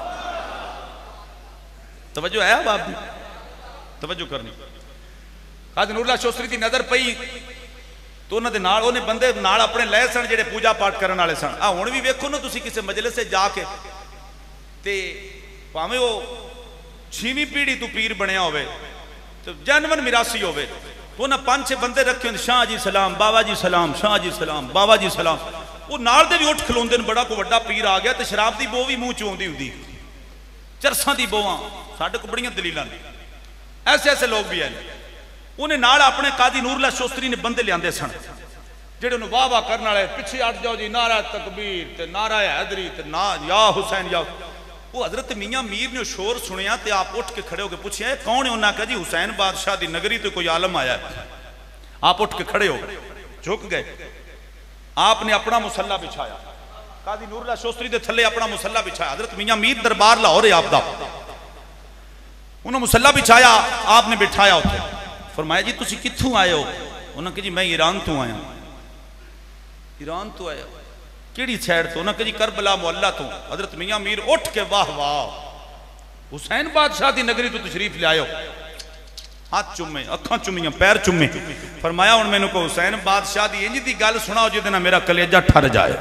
Speaker 2: तवज्जो है बाप दी, तवज्जो करनी। काजी नूरुल्लाह शोस्तरी दी नजर पई तो उन्होंने नाल उन्हें बंदे नाल अपने लए सन जेडे पूजा पाठ करने वाले सन। आ हुण भी वेखो ना तुसीं किसी मजलिस से जाके ते भावें वो 6वीं पीढ़ी तू पीर बनया होवे तो जनवन मिरासी होवे, तो उन्हें 5-6 बंदे रखे होंदे, शाह जी सलाम, बाबा जी सलाम, शाह जी सलाम, बाबा जी सलाम। वो नाल दे भी उठ खलोंदे ने, बड़ा कोई वड्डा पीर आ गया तो शराब की बो भी मूँह चों आउंदी हुंदी, चरसां दी बोवां साडे कोल बड़ियां दलीलां ने। ऐसे ऐसे लोग भी हैं। उन्हें नाल अपने काजी नूरुल्लाह शोस्तरी ने बंदे लियाते सन जेडे उन्हें वाह वाह करने वाले, पिछे हट जाओ जी, नारा तकबीर ते नारा हैदरी ते ना या हुसैन या। वो हजरत मियां मीर ने शोर सुनिया तो आप उठ के खड़े होकर पूछे कौन है? उन्हें कहा जी हुसैन बादशाह की नगरी तो कोई आलम आया। आप उठ के खड़े हो झुक गए, आपने अपना मुसल्ला बिछाया, काजी नूरुल्लाह शोस्तरी के थले अपना मुसल्ला बिछाया। हजरत मियां मीर दरबार लाहौर है आपका, उन्हें मुसल्ला बिछाया, आपने बिठाया उसे। फरमाया जी तुसी कित्थों आए हो? उन्होंने कहा जी मैं ईरान तो आया। ईरान तो आया, किहड़ी साइड तो? उन्होंने कहा जी करबला मुअल्ला तो। हजरत मियां मीर उठ के वाह वाह, हुसैन बादशाह की नगरी तो तशरीफ ले आयो। हाथ चुमे, अखां चुमियां, पैर चुमे। फरमाया हुण मैनूं को हुसैन बादशाह की इंज दी गल सुनाओ जिहदे नाल मेरा कलेजा ठर जाए।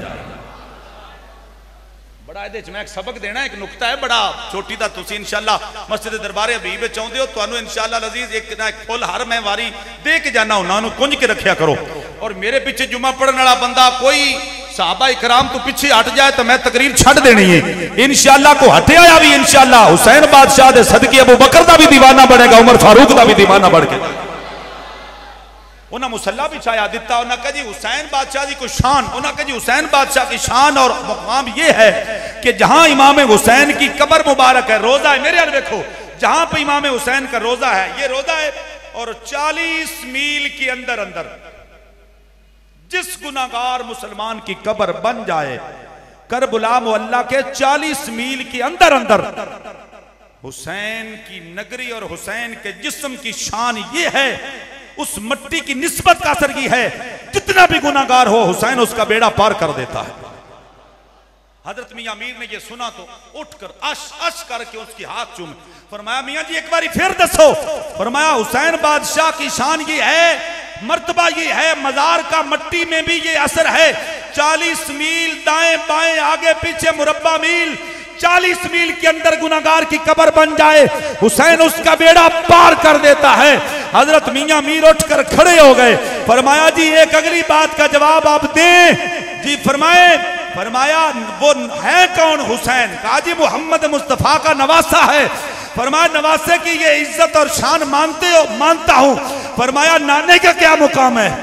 Speaker 2: बड़ा इहदे च मैं एक सबक देना, एक नुकता है बड़ा छोटी दा। तुसीं इंशाअल्लाह मस्जिद दरबारे हबीब विच आउंदे हो, तुहानूं इंशाअल्लाह अजीज एक ना एक फुल हर मैं वारी दे के जाना हुन्ना, उहनूं कुंज के रखिया करो। और मेरे पीछे जुम्मा पढ़ने वाला बंदा कोई सहाबा इकराम तो पीछे हट जाए तो मैं तकरीर छड़ देनी है इंशाअल्लाह। को हटे आया भी इंशाअल्लाह हुसैन बादशाह दे सदके अबू बकर दा भी दीवाना बनेगा, उमर फारूक दा भी दीवाना बढ़ के। उन्हें मुसल्ला बिछाया दिता, उन्हें कहा जी हुसैन बादशाह की कोई शान। उन्हें कहा जी हुसैन बादशाह की शान और मुकाम ये है कि जहां इमाम हुसैन की कब्र मुबारक है, रोजा है, मेरे हाल देखो, जहां पे इमाम हुसैन का रोजा है, ये रोजा है, और 40 मील के अंदर अंदर जिस गुनाहगार मुसलमान की कब्र बन जाए, करबला मुअल्ला के 40 मील के अंदर अंदर हुसैन की नगरी और हुसैन के जिस्म की शान ये है, उस मट्टी की निस्बत का असर ये है, जितना भी गुनाहगार हो हुसैन उसका बेड़ा पार कर देता है। हजरत मियां मीर ने ये सुना तो उठकर अश अश करके उसकी हाथ चूमे। फरमाया मियां जी एक बारी फिर दसो। फरमाया हुसैन बादशाह की शान ये है, मर्तबा ये है, मजार का मट्टी में भी ये असर है। 40 मील दाएं बाएं आगे पीछे मुरब्बा मील, 40 मील के अंदर गुनाहगार की कब्र बन जाए, हुसैन उसका बेड़ा पार कर देता है। हजरत मियां मीर उठकर खड़े हो गए। फरमाया जी एक अगली बात का जवाब आप दें जी। फरमाया वो है कौन? हुसैन। कहा जी मोहम्मद मुस्तफा का नवासा है। फरमाया नवासे की ये इज्जत और शान मानते हो? मानता हूं। फरमाया नाने का क्या मुकाम है?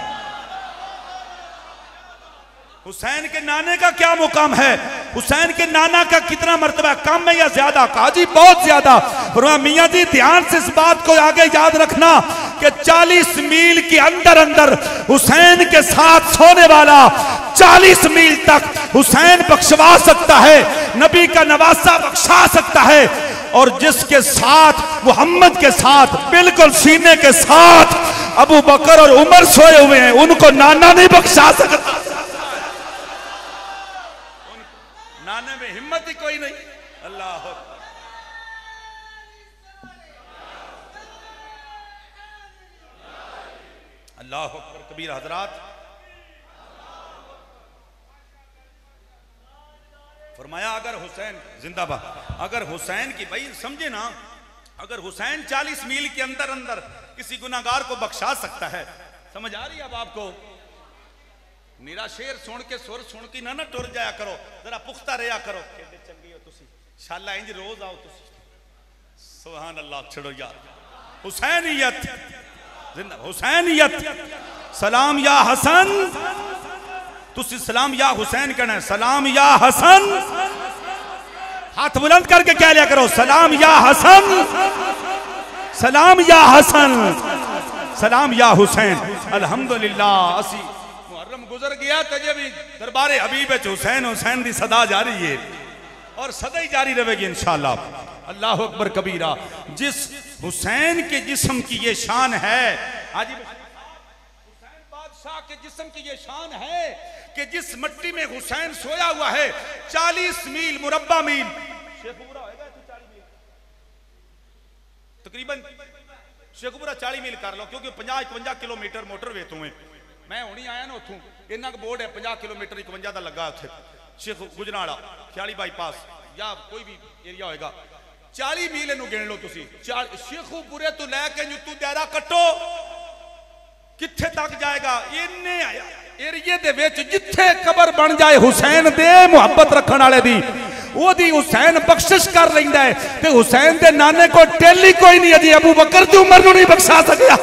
Speaker 2: हुसैन के नाने का क्या मुकाम है? हुसैन के नाना का कितना मर्तबा, कम है या ज्यादा? कहा जी बहुत ज्यादा। फरमाया मियां जी ध्यान से इस बात को आगे याद रखना कि 40 मील के अंदर अंदर हुसैन के साथ सोने वाला 40 मील तक हुसैन बख्शवा सकता है, नबी का नवासा बख्शा सकता है। और जिसके साथ मोहम्मद के साथ बिल्कुल सीने के साथ अबू बकर और उमर सोए हुए हैं, उनको नाना नहीं बख्शा सकता। नाने में हिम्मत ही कोई नहीं। अल्लाह अल्लाह अकबर कबीर। हजरात फरमाया अगर हुसैन जिंदाबाद, अगर हुसैन की भाई समझे ना, अगर हुसैन 40 मील के अंदर अंदर किसी गुनाहगार को बख्शा सकता है, समझ आ रही है अब आपको? मेरा शेर सुन के सुर सुन के ना टुर जाया करो, जरा पुख्ता रहा करो। चंगी हो तुसी, शाला इंज रोज आओ तुसी। सुभान अल्लाह। छोड़ो यार, हुसैनियत जिंदा, हुसैनियत। सलाम या हसन, तुसी सलाम या हुसैन कहना है, सलाम या हसन। हाथ बुलंद करके कह लिया करो, सलाम या हसन, सलाम या हसन, सलाम या हुसैन। अल्हम्दुलिल्लाह असी मुहर्रम गुजर गया तो ये भी दरबारे हबीब हुसैन हुसैन दी सदा जारी है और सदा ही जारी रहेगी इंशाअल्लाह। अल्लाह अकबर कबीरा। जिस हुसैन के जिस्म की ये शान है, हाजी हुसैन बादशाह के जिस्म की ये शान है कि जिस मिट्टी में हुसैन सोया हुआ है 40 मील मुरब्बा मील शेखपुरा होगा, 40 मील तकरीबन शेखपुरा 40 मील कर लो, क्योंकि 50-51 किलोमीटर मोटरवे तो है। मैं हुणी आया ना उतों, इन्ना बोर्ड है 50 किलोमीटर 51 का लगा उत्थे शेख गुजरावाला ख्याली बाईपास या कोई भी एरिया होएगा। 40 मील इनू गिन लो तुसी। शेखुपुरे तो लैके जुत्तू दायरा कट्टो कित्थे तक जाएगा? इन्ने एरिए दे विच जिथे कबर बन जाए हुसैन दे मुहब्बत रखण वाले दी, ओदी हुसैन बख्शिश कर लैंदा है। ते हुसैन दे नाने को टेली कोई नहीं अजी अबू बकर दी उमर नूं नहीं बख्शा सकिया।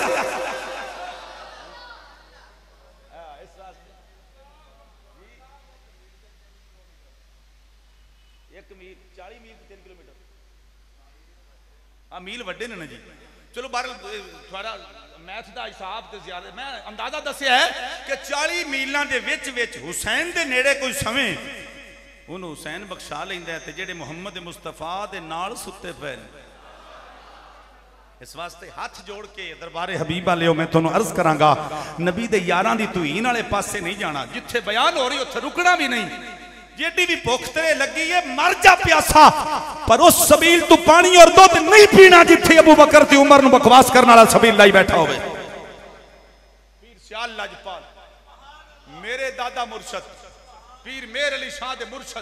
Speaker 2: मील वड्डे ने जी। चलो बार थोड़ा मैथ का हिसाब तो ज्यादा मैं अंदाजा दसिया है कि 40 मीलों के विच विच हुसैन के नेड़े कोई समय उन्होंने हुसैन बख्शा लेंदा है। जेडे मुहम्मद मुस्तफा दे नाल सुते पे इस वास्ते हाथ जोड़ के दरबारे हबीब वाले मैं तुहानू अर्ज करांगा, नबी दे यारां दी तुहीन वाले पासे नहीं जाना। जिथे बयान हो रही उत्थे रुकना भी नहीं। जेडी भी भुख तेरे लगी है मर जा प्यासा, पर उस सबील तू पानी और दूध नहीं पीना जिथे अबू बकर दी उमर नूं बकवास करने वाला सबील लाई बैठा होवे। पीर सियाल लाजपाल मेरे दादा मुर्शद पीर मेर अली शाह दे मुर्शद,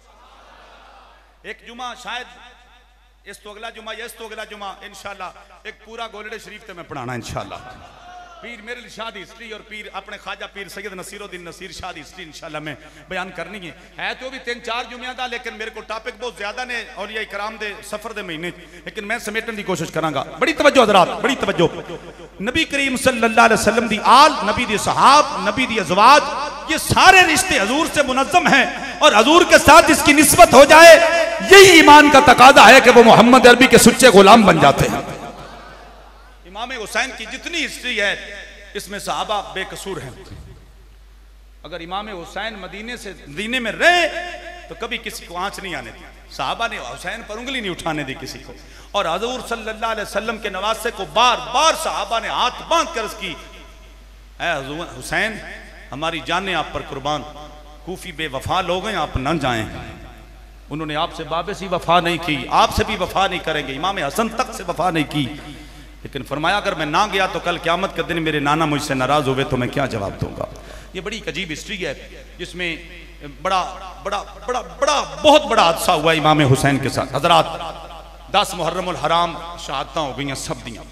Speaker 2: एक जुमा शायद इस तो अगला जुमा या इस तो अगला जुमा इंशाअल्लाह एक पूरा गोलड़े शरीफ ते मैं पढ़ाना इंशाअल्लाह। पीर मेरे लिए शादी हिस्ट्री और पीर अपने ख्वाजा पीर सैयद नसीरुद्दीन नसीर शादी हिस्ट्री इंशाल्लाह में बयान करनी है तो भी 3-4 जुमियां दा, लेकिन मेरे को टॉपिक बहुत ज्यादा ने औलिया इकराम दे सफर दे महीने, लेकिन मैं समेटने की कोशिश करांगा। बड़ी तवज्जो हज़रात, बड़ी तवज्जो। नबी करीम सल्लल्लाहु अलैहि वसल्लम दी आल, नबी दी सहाब, नबी दी अज़वाज, ये सारे रिश्ते हजूर से मुनज़्ज़म हैं और हजूर के साथ जिसकी निस्बत हो जाए यही ईमान का तकाजा है कि वो मोहम्मद अरबी के सच्चे गुलाम बन जाते हैं। इमाम हुसैन की जितनी हिस्ट्री है इसमें सहाबा बेकसूर हैं। अगर इमाम हुसैन मदीने में रहे तो कभी किसी को आंच नहीं आने दी। सहाबा ने हुसैन पर उंगली नहीं उठाने दी किसी को। और हजूर सल्लल्लाहु अलैहि वसल्लम के नवासे को बार बार सहाबा ने हाथ बांध कर उसकी, हुसैन हमारी जानें आप पर कुर्बान, कूफी बेवफा लोग हैं, आप न जाएं। उन्होंने आपसे बाबे से वफा नहीं की, आपसे भी वफा नहीं करेंगे, इमाम हसन तक से वफा नहीं की, लेकिन फरमाया अगर मैं ना गया तो कल क़यामत के दिन मेरे नाना मुझसे नाराज हुए तो मैं क्या जवाब दूंगा। ये बड़ी अजीब हिस्ट्री है जिसमें बड़ा बड़ा बड़ा बड़ा बहुत बड़ा हादसा हुआ इमाम हुसैन के साथ। हजरात 10 मुहर्रमुल हराम शहादत हो गई सब दियां।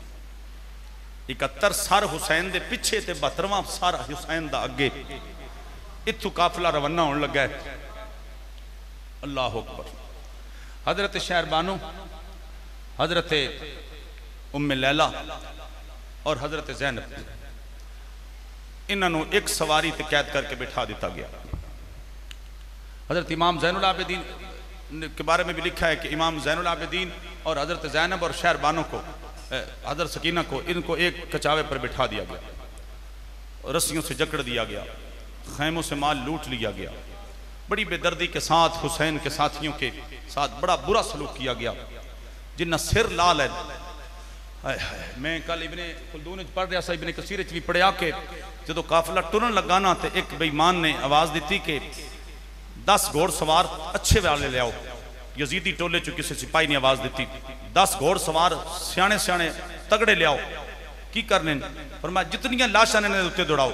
Speaker 2: 71 सर हुसैन दे पिछे ते 72वां सर हुसैन दा अगे। इत्थों काफिला रवाना होने लगा है। अल्लाह अकबर। हजरत शहरबानो, हजरत उम्मे लैला और हजरत ज़ैनब, इन्होंने एक सवारी ते कैद करके बिठा दिता गया। हजरत इमाम ज़ैनुल आबिदीन के बारे में भी लिखा है कि इमाम ज़ैनुल आबिदीन और हजरत ज़ैनब और शहरबानो को, हजरत सकीना को, इनको एक कचावे पर बिठा दिया गया, रस्सियों से जकड़ दिया गया, खैमों से माल लूट लिया गया। बड़ी बेदर्दी के साथ हुसैन के साथियों के साथ बड़ा बुरा सलूक किया गया। जिन्ना सिर लाल है, मैं कल इब्ने खुल्दून पढ़ रहा था, इब्ने कसीर भी पढ़िया कि जो काफिला टुरन लगा ना तो एक बेईमान ने आवाज़ दी कि 10 घोड़सवार अच्छे वाले ले आओ। यजीदी टोले चो किसी सिपाही ने आवाज़ दी 10 घोड़सवार सियाने सियाने तगड़े ले आओ। की करने, फरमाया जितनियां लाशां ने उत्ते दौड़ाओ।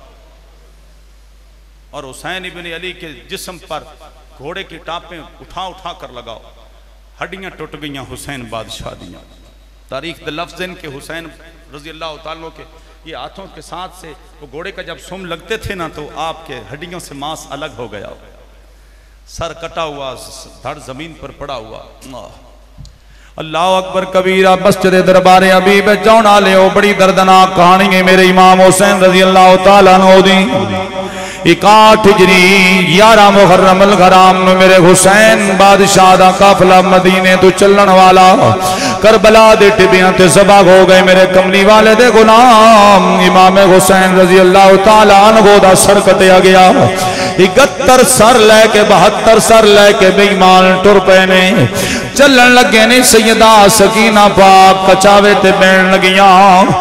Speaker 2: और हुसैन इब्न अली के जिस्म पर घोड़े की टापें उठा उठा कर लगाओ। हड्डियां टूट गईयां हुसैन बादशाह दियां। तारीख द लफ्ज़ के हुसैन रजी अल्लाह तआला के ये हाथों के साथ से वो घोड़े का जब सुम लगते थे ना, तो आपके हड्डियों से मांस अलग हो गया, सर कटा हुआ, धड़ जमीन पर पड़ा हुआ। अल्लाह अकबर कबीरा। मस्जिद दरबारे हबीब जाना ले बड़ी दर्दनाक कहानी है मेरे इमाम हुसैन रजी अल्लाह तआला अन्हु दी। 61 हिजरी 11 मुहर्रम अल हराम मेरे हुसैन बादशाह दा काफिला मदीने तो चलन वाला करबला दे टिबियां ते ज़बह हो गए। मेरे कमली वाले दे गुलाम इमाम हुसैन रजी अल्लाह तआला अन्हु दा सर कटिया गया। 71 सर लैके 72 सर लैके बेईमान टुर पे ने, चलन लगे ने। सैयदा सकीना पाक कचावे ते बैण लगियां।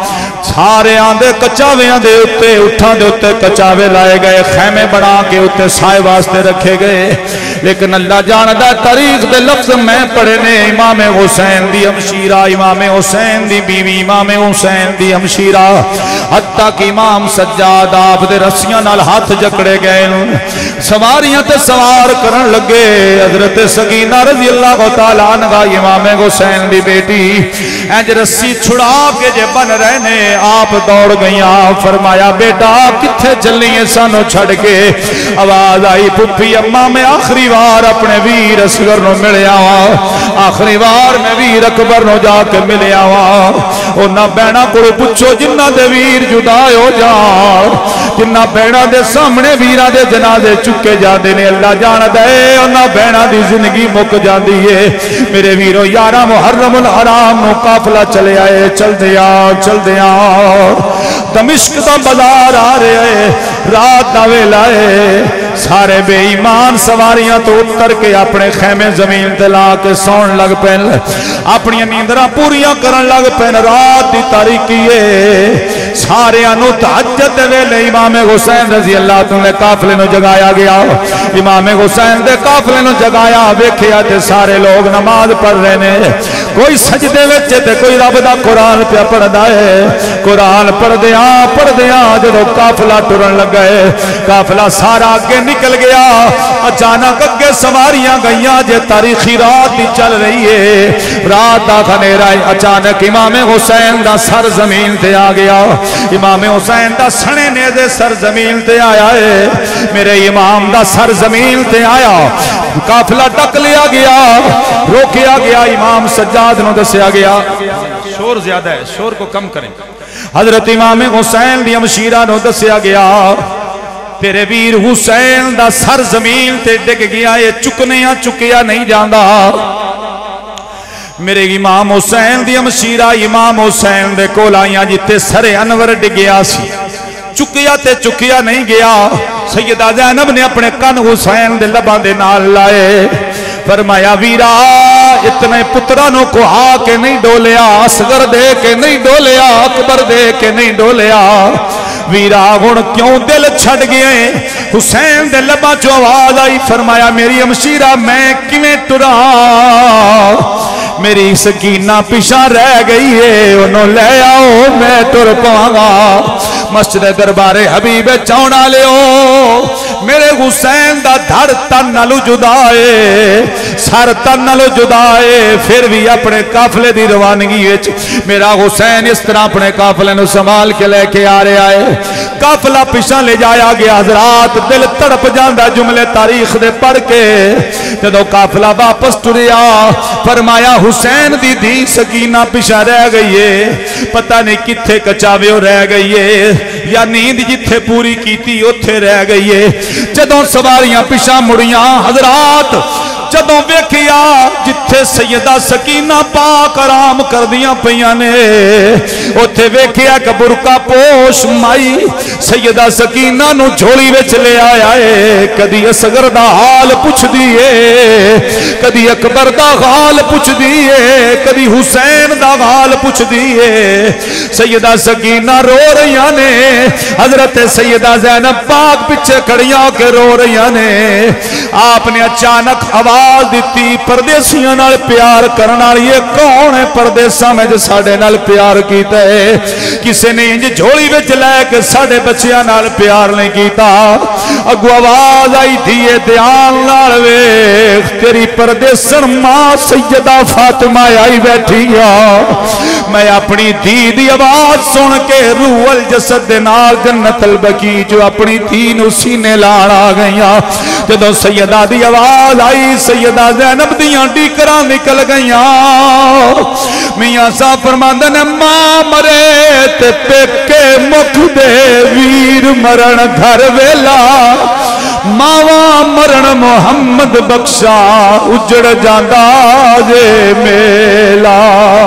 Speaker 2: सारे आंदे कचावियां दे उत्ते उठां दे उत्ते कचावे लाए गए, खैमे बना के उत्ते साए वास्ते रखे गए। लेकिन अल्लाह जानदा तारीख दे लफ्ज मैं पढ़े ने। इमाम हुसैन दी हमशीरा, इमाम हुसैन दी बीवी, इमाम हुसैन दी हमशीरा, हत्ता कि इमाम सज्जाद आप दे रस्सियां नाल हाथ जकड़े गए। सवारियां ते सवार करन लगे। हजरत सकीना रजी अल्लाह तआला अन्हा इमाम हुसैन दी बेटी इंज रस्सी छुड़ा के जे बन रहे ने, आप दौड़ गईया। फरमाया बेटा किथे चलिए सानू छड़ के। आवाज आई पुप्पी अम्मा मैं आखिरी बार अपने वीर असगर नो मिलिया वा, आखिरी बार मैं वीर अकबर नो जाके मिलिया वा। उन्हां भैणां कोलों पुछो जिन्हां दे वीर जुदा हो जाण, जिन्हां भैणां दे सामने वीरां दे जनाजे चुके जाते ने। अल्लाह जानदा है उन्हां भैणां दी जिंदगी मुक जाती है। मेरे वीरो 11 मुहर्रम अल हराम नो काफिला चले आए। चलदे आ दमिश्क दा बाजार आ रहा है, रात दा वेला है। सारे बेईमान सवारियां तो उतर के अपने खैमे जमीन ते ला के सौन लग पैन, अपनी नींदरा पूरियां करन लग पैन। रात की तारीकी है। सारे तहज्जुद वेले इमाम हुसैन रजी अल्लाह तआला काफिले नु जगाया गया। इमाम हुसैन दे काफिले नु जगाया, वेखिया ते सारे लोग नमाज पढ़ रहे ने। कोई सजदे विच ते कोई रब दा कुरान पे पढ़दा है। कुरान पढ़दियां जदों काफिला टुरन लगा है, काफिला सारा अगे निकल गया। अचानक अगे सवारियां गईयां जे तारीखी रात ही चल रही है, रात का खनेरा। अचानक इमाम हुसैन दा सर जमीन ते आ गया। इमाम हुसैन दा सने ने दे सर जमीन ते आया है। मेरे इमाम दा सर जमीन ते आया, काफिला टक लिया गया, रोकिया गया। इमाम सज्जाद नु दसिया गया शोर ज्यादा है, शोर को कम करें। हजरत इमाम हुसैन दी हमशीरा नु दसिया गया तेरे वीर हुसैन दा सर जमीन ते डिग गया, ये चुकिया नहीं जाता। मेरे इमाम हुसैन दी हमशीरा इमाम हुसैन दे कोल आईयां जिथे सरे अनवर डिगया सी, चुकिया नहीं गया। सैयदा ज़ैनब ने अपने कन हुसैन दे लबां दे नाल लाए। फरमाया वीरा इतने पुत्रा नो को आके नहीं डोलिया, असगर दे के नहीं डोलिया, अकबर दे के नहीं डोलिया। वीरा हुण क्यों दिल छड़ गए? हुसैन दे लबां चों आवाज आई। फरमाया मेरी हमशीरा मैं किवें टुरा, मेरी सकीना पिछा रह गई है, उन्होंने ले आओ मैं टुर पावांगा। मस्जिद दरबारे हबीब चाउना लियो, मेरे हुसैन दा धड़ तन नालों जुदा है, सर तन नालों जुदा है, फिर भी अपने काफिले दी रवानगी विच मेरा हुसैन इस तरह अपने काफिले नूं संभाल के लेके आ रहा है। काफिला पिछा ले जाया गया। हज़रात दिल तड़प जाता जुमले तारीख दे पढ़ के। जदों काफिला वापस टुरिया, फरमाया हुसैन दी धी सकीना पिछा रह गई है, पता नहीं किथे कचावे रह गई है या नींद जिथे पूरी की उथे रह गई है। जदों सवारियां पिछा मुड़ियां, हज़रात जदों वेखिया जिथे सैयदा सकीना पाक आराम करदियां पईयां ने, उथे वेखिया कि बुरका पोश माई सैयदा सकीना नूं झोली विच ले आया है। कदी असगर दा हाल पुछदी है, कदी अकबर दा हाल पुछदी है, कदी हुसैन दा हाल पुछदी है। सैयदा सकीना रो रही ने, हजरत सैयदा ज़ैनब पाक पिछे खड़ियां के रो रही ने। आपने अचानक आवाज दी परदेसियों नाल प्यार करने वाली कौन है? परदेसा में जो साडे नाल प्यार कीता है, किसी ने इंज झोली विच लैके साडे बच्चियां नाल प्यार नहीं कीता। अगो आवाज आई थी ध्यान नाल वेख, तेरी परदेसन मां सैयदा फातिमा आई बैठी आ। मैं अपनी धी दी आवाज सुन के रूहल जसद दे नाल जन्नतल बकी जो अपनी धी नूं सीने लाण आ गईयां। जदों सैयदा दी आवाज आई, सैयदा ज़ैनब दियां डीकरां निकल गईयां। मियां साहब फरमांदे ने मां मरे ते पेके मुख दे वीर मरण घर वेला, मावा मरण मुहम्मद बख्शा उजड़ जांदा जे मेला।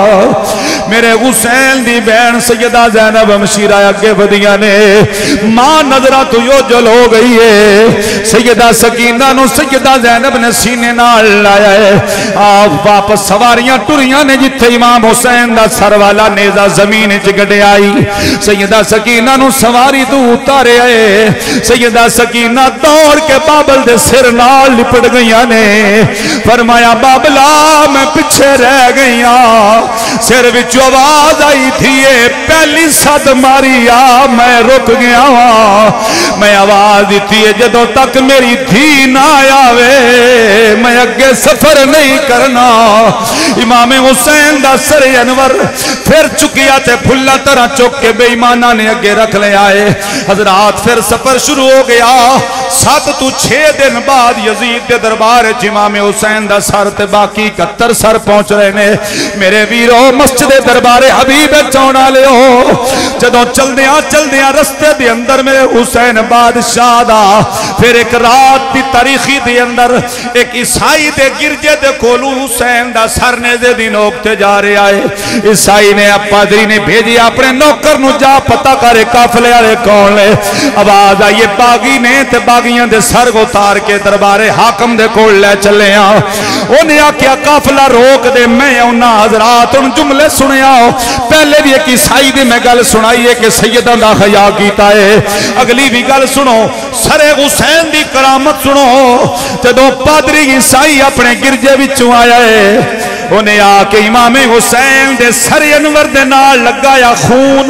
Speaker 2: मेरे हुसैन दी बहन सैयदा ज़ैनब मशीरा अगे वधिया ने, मां नजरा तो ओझल हो गई है। सैयदा सकीना नूं सैयदा ज़ैनब ने सीने नाल लाया है। आप वापस सवारियां टुरियां ने जिथे इमाम हुसैन दा सर वाला नेजा जमीन च गड्डिया आई। सैयदा सकीना नूं सवारी तू उतारे है। सैयदा सकीना दौड़ के बाबल दे सिर नाल लिपट गईयां ने। फरमाया बाबला मैं पिछे रह गईयां। सिर विच आवाज आई थी पहली सद मारी आ मैं रुक गया वा। मैं आवाज दी है जदों तक मेरी धी ना आवे मैं अगे सफर नहीं करना। इमाम हुसैन दा सर अनवर फिर चुकिया ते फुल्ला तरह चुक के बेईमाना ने अगे रख ले आए। हजरात फिर सफर शुरू हो गया। 7 तो 6 दिन बाद यजीद के दरबार इमाम हुसैन दा सर ते बाकी 71 सर पहुंच रहे ने। मेरे वीरो मस्जिद दरबारे हबीब चौन वाले हो। जदों चलदियां चलदियां रस्ते दे अंदर मेरे हुसैन बादशाह दा फिर एक रात की तारीखी दे अंदर एक ईसाई दे गिरजे दे कोलू हुसैन दा सर नेज़े दी नोक ते जा रहा है। ईसाई ने पादरी ने भेजी अपने नौकर नूं जा पता करे काफले वाले कौन ने। आवाज आई बागी ने ते बागियां दे सर उतार के दरबारे हाकम दे कोल ले चले आ। उन्हें आख्या काफला रोक दे मैं आउना। हजरात उन जुमले सुनिया। पहले भी एक ईसाई दी मैं गल सुनाई है कि सैयदा दा खया कीता है। अगली भी गल सुनो सरे हुसैन दी करामत सुनो। जदों पादरी ईसाई अपने गिरजे विचों आया है उन्हें आके इमाम हुसैन दे सर अनवर दे नाल लगाया खून।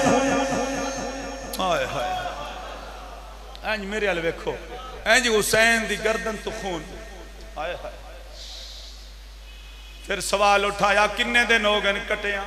Speaker 2: इंज मेरे वाल वेखो इंज हुसैन दी गर्दन तो खून। हाय हाय। फिर सवाल उठाया किन्ने दिन हो गए कटिया।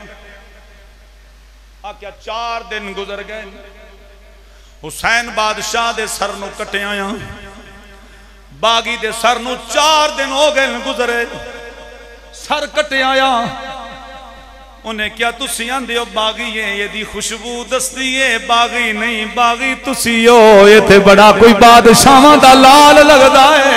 Speaker 2: क्या 4 दिन गुजर गए। हुसैन बादशाह दे सर नूं कटिया बागी दे सर नूं 4 दिन हो गए गुजरे। सर कटिया उन्हें क्या तुसी आंदे हो बागी है ये खुशबू दसदी है बागी नहीं बागी तुसी हो। ये ते बड़ा कोई बादशाहां दा लाल लगदा है।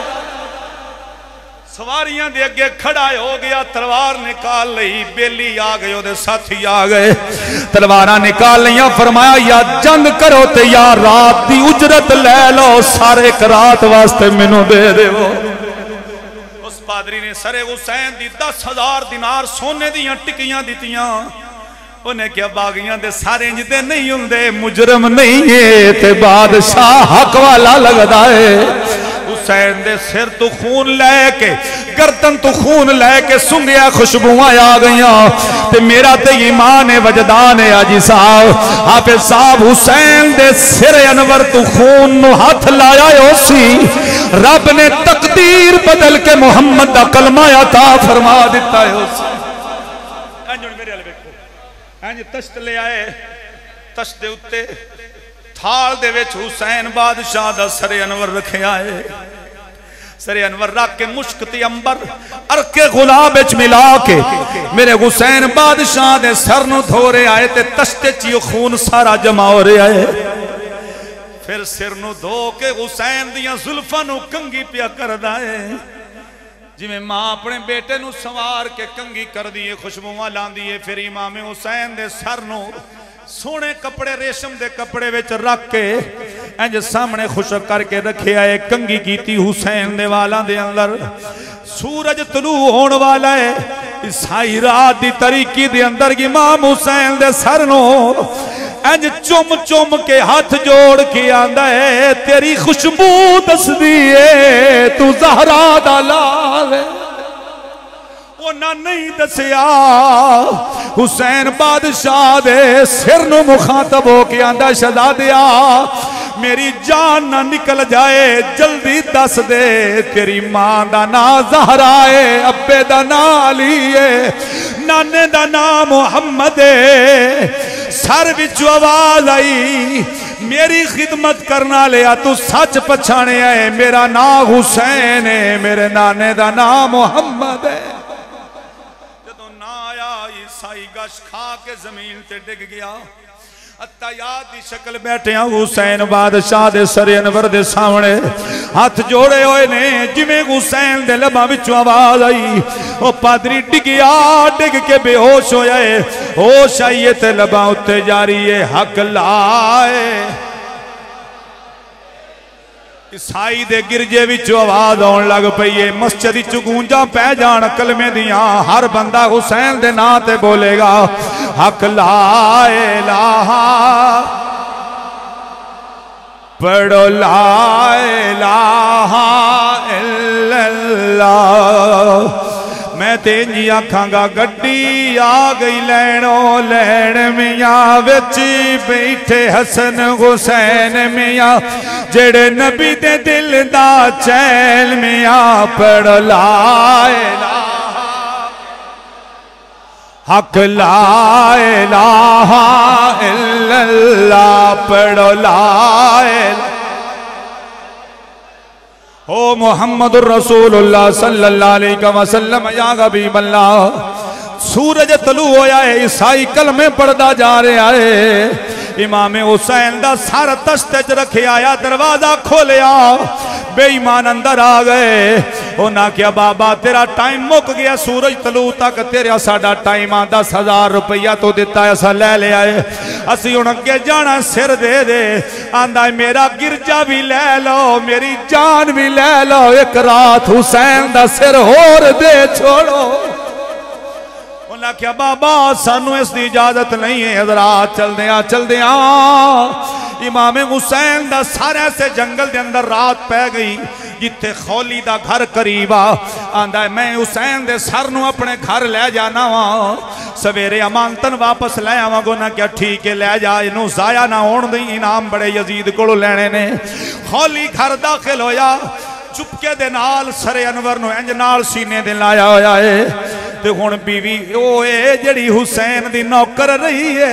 Speaker 2: सवारियां दे अगे खड़ा हो गया तलवार निकाल ली। बेली आ गए ओदे साथी आ गए तलवारां निकाल लिया। फरमाया या जंग करो ते या रात दी उजरत ले लो सारे एक रात वास्ते मैनू दे देवो। उस पादरी ने सरे हुसैन दी 10,000 दिनार सोने दियां टिकियां दितियां। उन्हें क्या बागियां दे सारे इंज दे नहीं हुंदे मुजरम नहीं है ते बादशाह हक वाला लगदा है। हुसैन दे सिर तो खून लैके गर्दन तो खून लैके सुंघिया खुशबुआं आ गईयां ते मेरा ते ईमान है वजदान है। अजी साहब हाफिज साहब हुसैन दे सिर अनवर तो खून नु हाथ लाया उसी रब ने तकदीर बदल के मुहम्मद दा कलमा अता फरमा दिता है। इंज मेरे वाल वेखो इंज तश्त ले आए। तश्त दे उत्ते थाल दे विच हुसैन बादशाह दा सरे अनवर रखिया है। सरे अनवर रख के मुश्क ते अंबर अरके गुलाब विच मिला के मेरे हुसैन बादशाह दे सर नूं धो रहे आए ते तश्ते च खून सारा जमा हो रहा है। फिर सिर नूं धो के हुसैन दियां जुल्फां नूं कंघी पिया करदा है। जिवें मां अपने बेटे नूं संवार के कंघी करदी है खुशबुआं लांदी है। फिर इमाम हुसैन दे सर नूं सोने कपड़े रेशम दे कपड़े विच रख के इंज सामने खुशक करके रखे है। कंघी कीती हुसैन दे वालां दे अंदर। सूरज तलू होने वाला है। ईसाई रात दी तरीकी दे अंदर इमाम हुसैन दे सर नूं इंज चुम चुम के हाथ जोड़ के आंदा है तेरी खुशबू दसदी है तू ज़हरा दा लाल है। उन्हें नहीं दसिया हुसैन बादशाह दे सिर नूं मुखातब हो के आंदा शहजादिया मेरी जान ना निकल जाए जल्दी दस दे तेरी मां दा नाम ज़हरा है अब्बे दा नाम अली है नाने दा नाम मुहम्मद है। सर विचों आवाज आई मेरी खिदमत करना लिया तू सच पछाने है मेरा नाम हुसैन है मेरे नाने दा नाम मुहम्मद है। जदों ना आया ईसाई गश खा के जमीन ते डिग गया अत्तायात दी शक्ल बैठिया हुसैन बादशाह दे सरे अनवर दे सामने हाथ जोड़े हुए ने जिवें हुसैन दे लबां विचों आवाज आई ओ पादरी डिगया डिग के बेहोश होया है होश आई ते लबां उत्ते जारी है हक लाए। ईसाई दे गिरजे विचों आवाज आउण लग पई है मस्जिद विच गूंजा पै जाण कलमे दियां हर बंदा हुसैन दे नां ते बोलेगा हक ला इलाहा पढ़ो ला इलाहा इल्लल्लाह। मैं तेजी आखांगा गड्डी आ गई लैनो लैन मियाँ विच बैठे हसन हुसैन मियाँ जेड़े नबी दे दिल दा चैन मियाँ पढ़ ला इलाहा हक ला इलाहा इल्लल्लाह पढ़ ला इलाहा। ओ मोहम्मद रसूलुल्लाह सल्लल्लाहु अलैहि वसल्लम या हबीबल्लाह सूरज तलू होया है ईसाई कलमे पढ़दा जा रहा है इमाम हुसैन दा सर तश्ते च रखे आया दरवाजा खोलिया बेईमान अंदर आ गए उन्हें क्या बाबा तेरा टाइम मुक गया सूरज तलू तक तेरा साडा टाइम आ 10,000 रुपया तो दिता ऐसा ले लिया है असी हुण अगे जाना सिर दे दे आंदा मेरा गिरजा भी ले लो मेरी जान भी ले लो एक रात हुसैन दा सिर होर दे छोड़ो। क्या बाबा सानू इसकी इजाजत नहीं है हजरात चलदिया इमाम हुसैन दा सारे से जंगल दे अंदर रात पै गई जिथे खौली दा घर करीब आंदा मैं हुसैन दे सर नू अपने घर ले जाना वा सवेरे अमानतन वापस ले आवांगा ना क्या ठीक है ले जा इनू जाया ना होण दई इनाम बड़े यजीद कोलों लेने ने। खौली घर दाखिल होया चुपके दे नाल सरे अनवर नू इंज नाल सीने दे लाया होया है ते हुण बीवी ओए जड़ी हुसैन दी नौकर रही है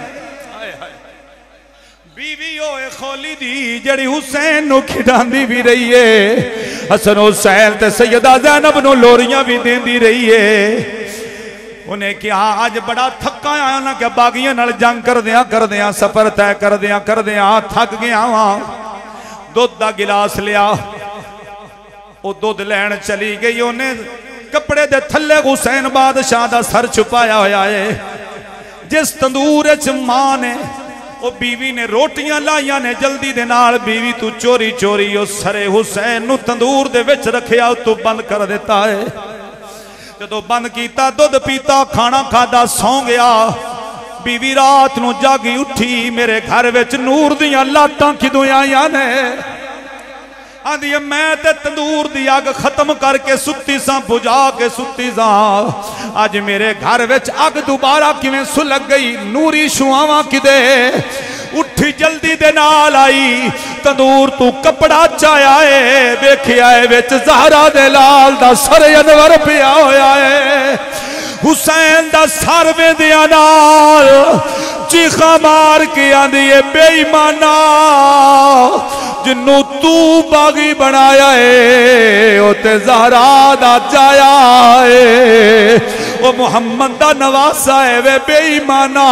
Speaker 2: बीवी ओए खौली दी जड़ी हुसैन नू खिडांदी भी रही है हसन हुसैन ते सैयदा ज़ैनब नू लोरियां भी देंदी रही है। उन्हें कहा अज बड़ा थका आया ना क्या बागियां नाल जंग करदियां सफर तय करदियां थक गया वा दुध दा गिलास लिया वो दुध लैन चली गई उन्हें कपड़े दे थले हुसैन बादशाह दा सर छुपाया होया है जिस तंदूर च मां ने वो बीवी ने रोटियां लाइया ने जल्दी दे नाल बीवी तू चोरी चोरी उस सरे हुसैन नू तंदूर दे विच रखिया तू बंद कर देता है। जदों बंद कीता दुध पीता खाना खादा सौ गया बीवी रात नू जागी उठी मेरे घर विच नूर दियां लाटां किदों आईयां ने आंदी मैं ते तंदूर दी अग खत्म करके सुती सा बुझा के सुती सा अज मेरे घर विच अग दोबारा किवें सुलग गई नूरी शुआवां किदे उठी जल्दी दे नाल आई तंदूर तू कपड़ा चाया है वेखिया है विच ज़हरा दे लाल दा सर अनवर पिया होया है हुसैन दा सर वेंदियां नाल चीखा मार के आंदी है बेईमाना जिन्नू तू बागी बनाया है उते ज़हरा दा जाया है वो मुहम्मद दा नवासा है वे बेईमाना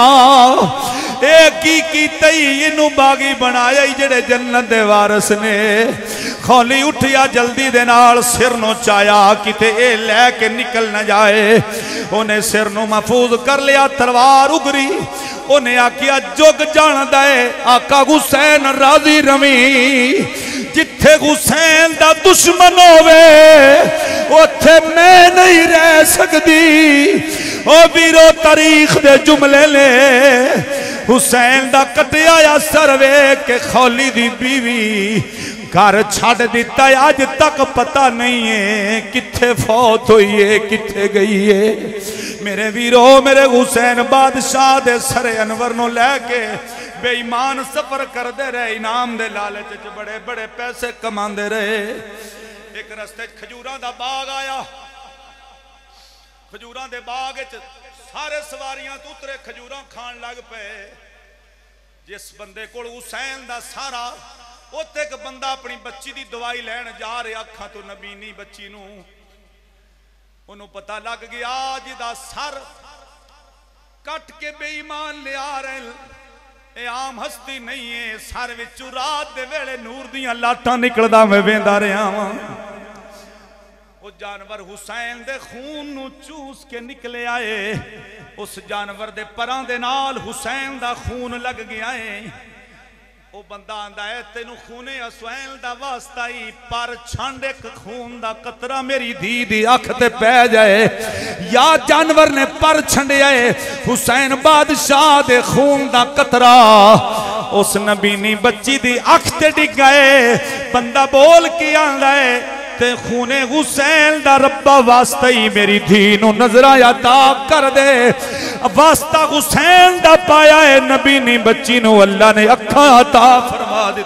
Speaker 2: इनू बागी बनाया जेड़े जन्नत दे वारस ने। खौली उठिया जल्दी दे नाल सिर नो चाया किते ए लैके निकल न जाए उन्हें सिर नो महफूज कर लिया तलवार उगरी उन्हें आखिया जुग जानदा है आका हुसैन राजी रवी जिथे हुसैन दा दुश्मन होवे उथे मैं नहीं रह सकती ओ वीरो तारीख दे जुमले ने हुसैन दा कटिया सर वेख के खौली दी बीवी घर छड़ दिता अज तक पता नहीं है किथे फौत हुई है किथे गई है। मेरे वीरो मेरे हुसैन बादशाह दे सरे अनवर नो लैके बेईमान सफर करते रहे, इनाम दे लालच च बड़े बड़े पैसे कमाते रहे। एक रस्ते खजूरां दा बाग आया, खजूरां दे बाग च सारे सवारियां तो उतरे खजूरां खान लग पे। जिस बंदे कोल हुसैन दा सारा, उत्ते एक बंदा अपनी बच्ची दी दवाई लैन जा रहा, अखां तो नबीनी बच्ची नूं उन्हों पता लग गया जिदा सर कट के बेईमान ले आ रहे, ये आम हस्ती नहीं है। सर विचों रात दे वेले नूर दियां लाटां निकलदा मैं वेंदा रहा वां। वो जानवर हुसैन दे खून नू चूस के निकले आए, उस जानवर दे परां दे नाल हुसैन दा खून लग गया है। वो बंदा आंदा है तेनू खूने हुसैन दा वास्ता ही, पर छंड एक खून दा कतरा मेरी धी दी अख ते पै जाए। या जानवर ने पर छंडिया है हुसैन बादशाह दे खून दा कतरा उस नबीनी बच्ची दी अख ते डिग गए। बंदा बोल के आंदा है ते खूने हुसैन दा रब्बा वास्ता ही मेरी धी नू नजरा अता कर दे। वास्ता हुसैन दा पाया है, नबीनी बच्ची नू अल्लाह ने अखा अता फरमा दी।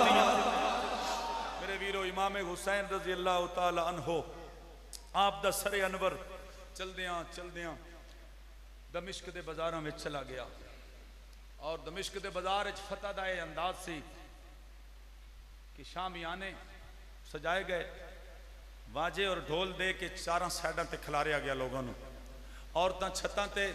Speaker 2: मेरे वीरो इमाम हुसैन रज़ी अल्लाह तआला अन्हो आप दा सरे अनवर चलदियां दमिश्क दे बाजारां विच चला गया। और दमिश्क दे बाजार विच फतह दा ये अंदाज सी कि शामियाने सजाए गए, वाजे और ढोल दे के चारों साइडों ते खिलारिया गया लोगों नूं। औरतां छत्तां ते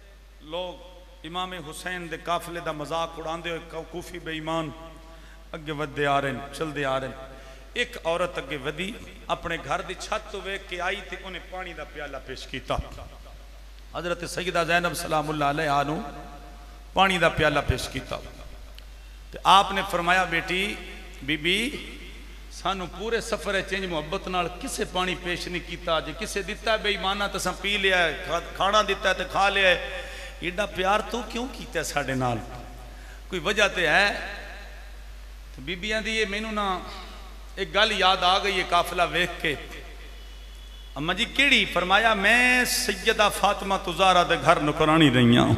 Speaker 2: लोग इमाम हुसैन दे काफिले दा मजाक उड़ाते हुए कूफी बेईमान अगे वधदे आ रहे, चलते आ रहे। एक औरत अगे वधी, अपने घर की छत तो वेख के आई तो उन्हें पानी का प्याला पेश किया। हजरत सैयदा ज़ैनब सलामुल्लाह अलैहा नूं पानी का प्याला पेश किया। आपने फरमाया बेटी बीबी सानू पूरे सफर चेंज मुहब्बत नाल किसे पानी पेश नहीं किया, जे किसे दिता बेईमाना तो असां पी लिया, खाना दिता तो खा लिया। एडा प्यार तू क्यों किया साडे नाल, कोई वजह तो है? तो बीबियां दी ये मैनू ना एक गल याद आ गई है काफिला वेख के। अम्मा जी केड़ी? फरमाया मैं सैयदा फातिमा तुज़ारा दे घर नौकरानी रही हूं,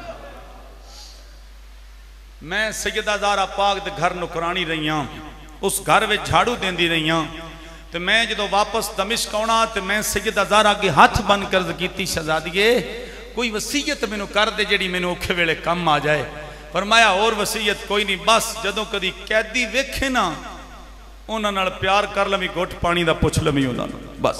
Speaker 2: मैं सैयदा ज़ारा पाक दे घर नौकरानी रही हूं, उस घर में झाड़ू देंदी रही हूं। तो मैं जो वापस दमिश्क आना तो मैं सैयदा ज़ारा के हाथ बन कर की शहजादिए कोई वसीयत मैनू कर दे जी मैनू औखे वेले कम आ जाए। फरमाया और वसीयत कोई नहीं, बस जदों कदी कैदी वेखे ना उन्हां नाल प्यार कर लवी, घुट पानी का पुछ लवी उन्होंने बस।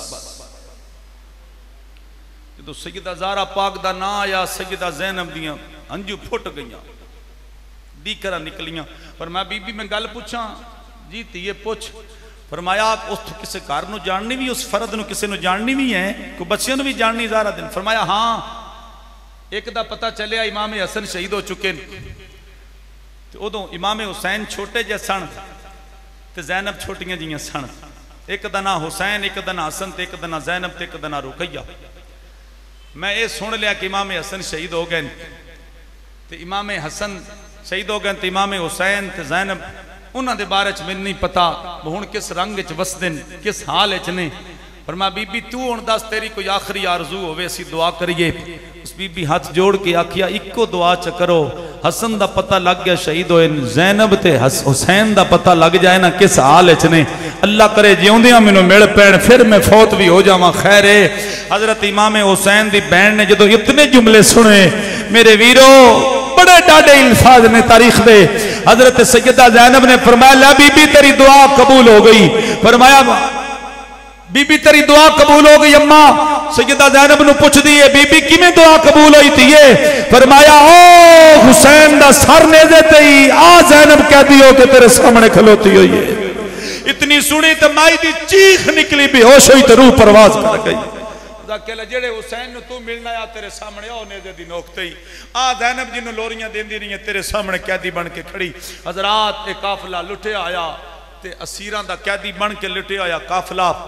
Speaker 2: जो सैयदा ज़ारा पाक का ना आया सैयदा ज़ैनब दियां हंजू फुट गई, दीकरा निकलियां। पर मैं बीबी मैं गल पूछा जी धीए पुछ। फरमाया उस किसी घर नूं जाननी भी, उस फर्द नूं किसी नूं जाननी भी है, कोई बच्चियों नूं भी जाननी ज़ारा दिन? फरमाया हाँ, एक दा पता चलिया इमाम हसन शहीद हो चुके तो उदों इमाम हुसैन छोटे जे सन ते ज़ैनब छोटियां जियां सन। एक दा नाम हुसैन, एक दा नाम हसन, एक दा नाम ज़ैनब, एक दा नाम रुकैया। मैं ये सुन लिया कि इमाम हसन शहीद हो गए, तो इमाम हसन शहीद हो गए, तो इमाम हुसैन तो ज़ैनब उन्होंने दे बारे च मैनूं नहीं पता हुण किस रंग च वसदे ने, किस हाल च ने। पर मैं बीबी तू हुण दस तेरी कोई आखिरी आरजू होवे असीं दुआ करिए। उस बीबी हाथ जोड़ के आखिया इक्को दुआ च करो, हसन दा पता लग गया शहीद होए, ज़ैनब ते हुसैन दा पता लग जाए ना किस हाल च ने, अल्लाह करे जिउंदियां मैनूं मिल पैण फिर मैं फौत भी हो जावां खैर है। हजरत इमाम हुसैन दी बहन ने जदों इतने जुमले सुने मेरे वीरो बड़े डाडे अल्फाज ने तारीख दे। हजरत सैयदा ज़ैनब ने फरमाया ला बीबी तेरी दुआ कबूल हो गई। फरमाया बीबी तेरी दुआ कबूल हो गई। अम्मा सैयदा ज़ैनब नूं पुछदी है बीबी किवें दुआ कबूल होई थी? फरमाया ओ हुसैन दा सर नेज़े ते ही आ ज़ैनब कहदी हो के तेरे सामने खलोती हुई है। इतनी सुनी तो माई दी चीख निकली, बेहोश हुई तो रूह परवाज कर गई। जेड़े हुसैन तू मिलना आ तेरे सामने ओ नेज़े दी नोकते ही आ ज़ैनब जी नूं लोरियां देंदी रही तेरे सामने कैदी बन के खड़ी। हजरात एक काफिला लुटिया आया ते असीरां दा कैदी बन के लुटिया आया काफिला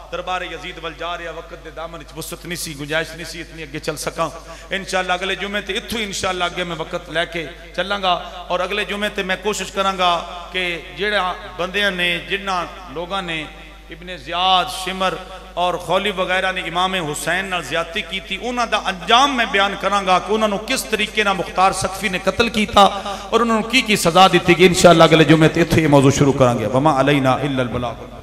Speaker 2: दरबार यजीद वल जा रहा, वक्त के दामन वसत नहीं सी, गुंजाइश नहीं सी इतनी अगे चल सका। इंशाअल्लाह अगले जुमे ते इत्थों इंशाअल्लाह अगे मैं वक्त लैके चलांगा और अगले जुमे ते मैं कोशिश करांगा कि जेड़ा बंदियां ने जिन्ना लोगों ने इब्ने ज़ियाद, शिमर और खौली वगैरह ने इमाम हुसैन नाल ज़्यादती की थी, उन्हां दा अंजाम मैं बयान करांगा कि उन्होंने किस तरीके नाल मुख्तार सकफी ने कत्ल किया और उन्होंने की सज़ा दी गई। इंशाअल्लाह अगले जुमे ते इत्थे मौजू शुरू करांगे। वमा अलैना इल्लल बलाग।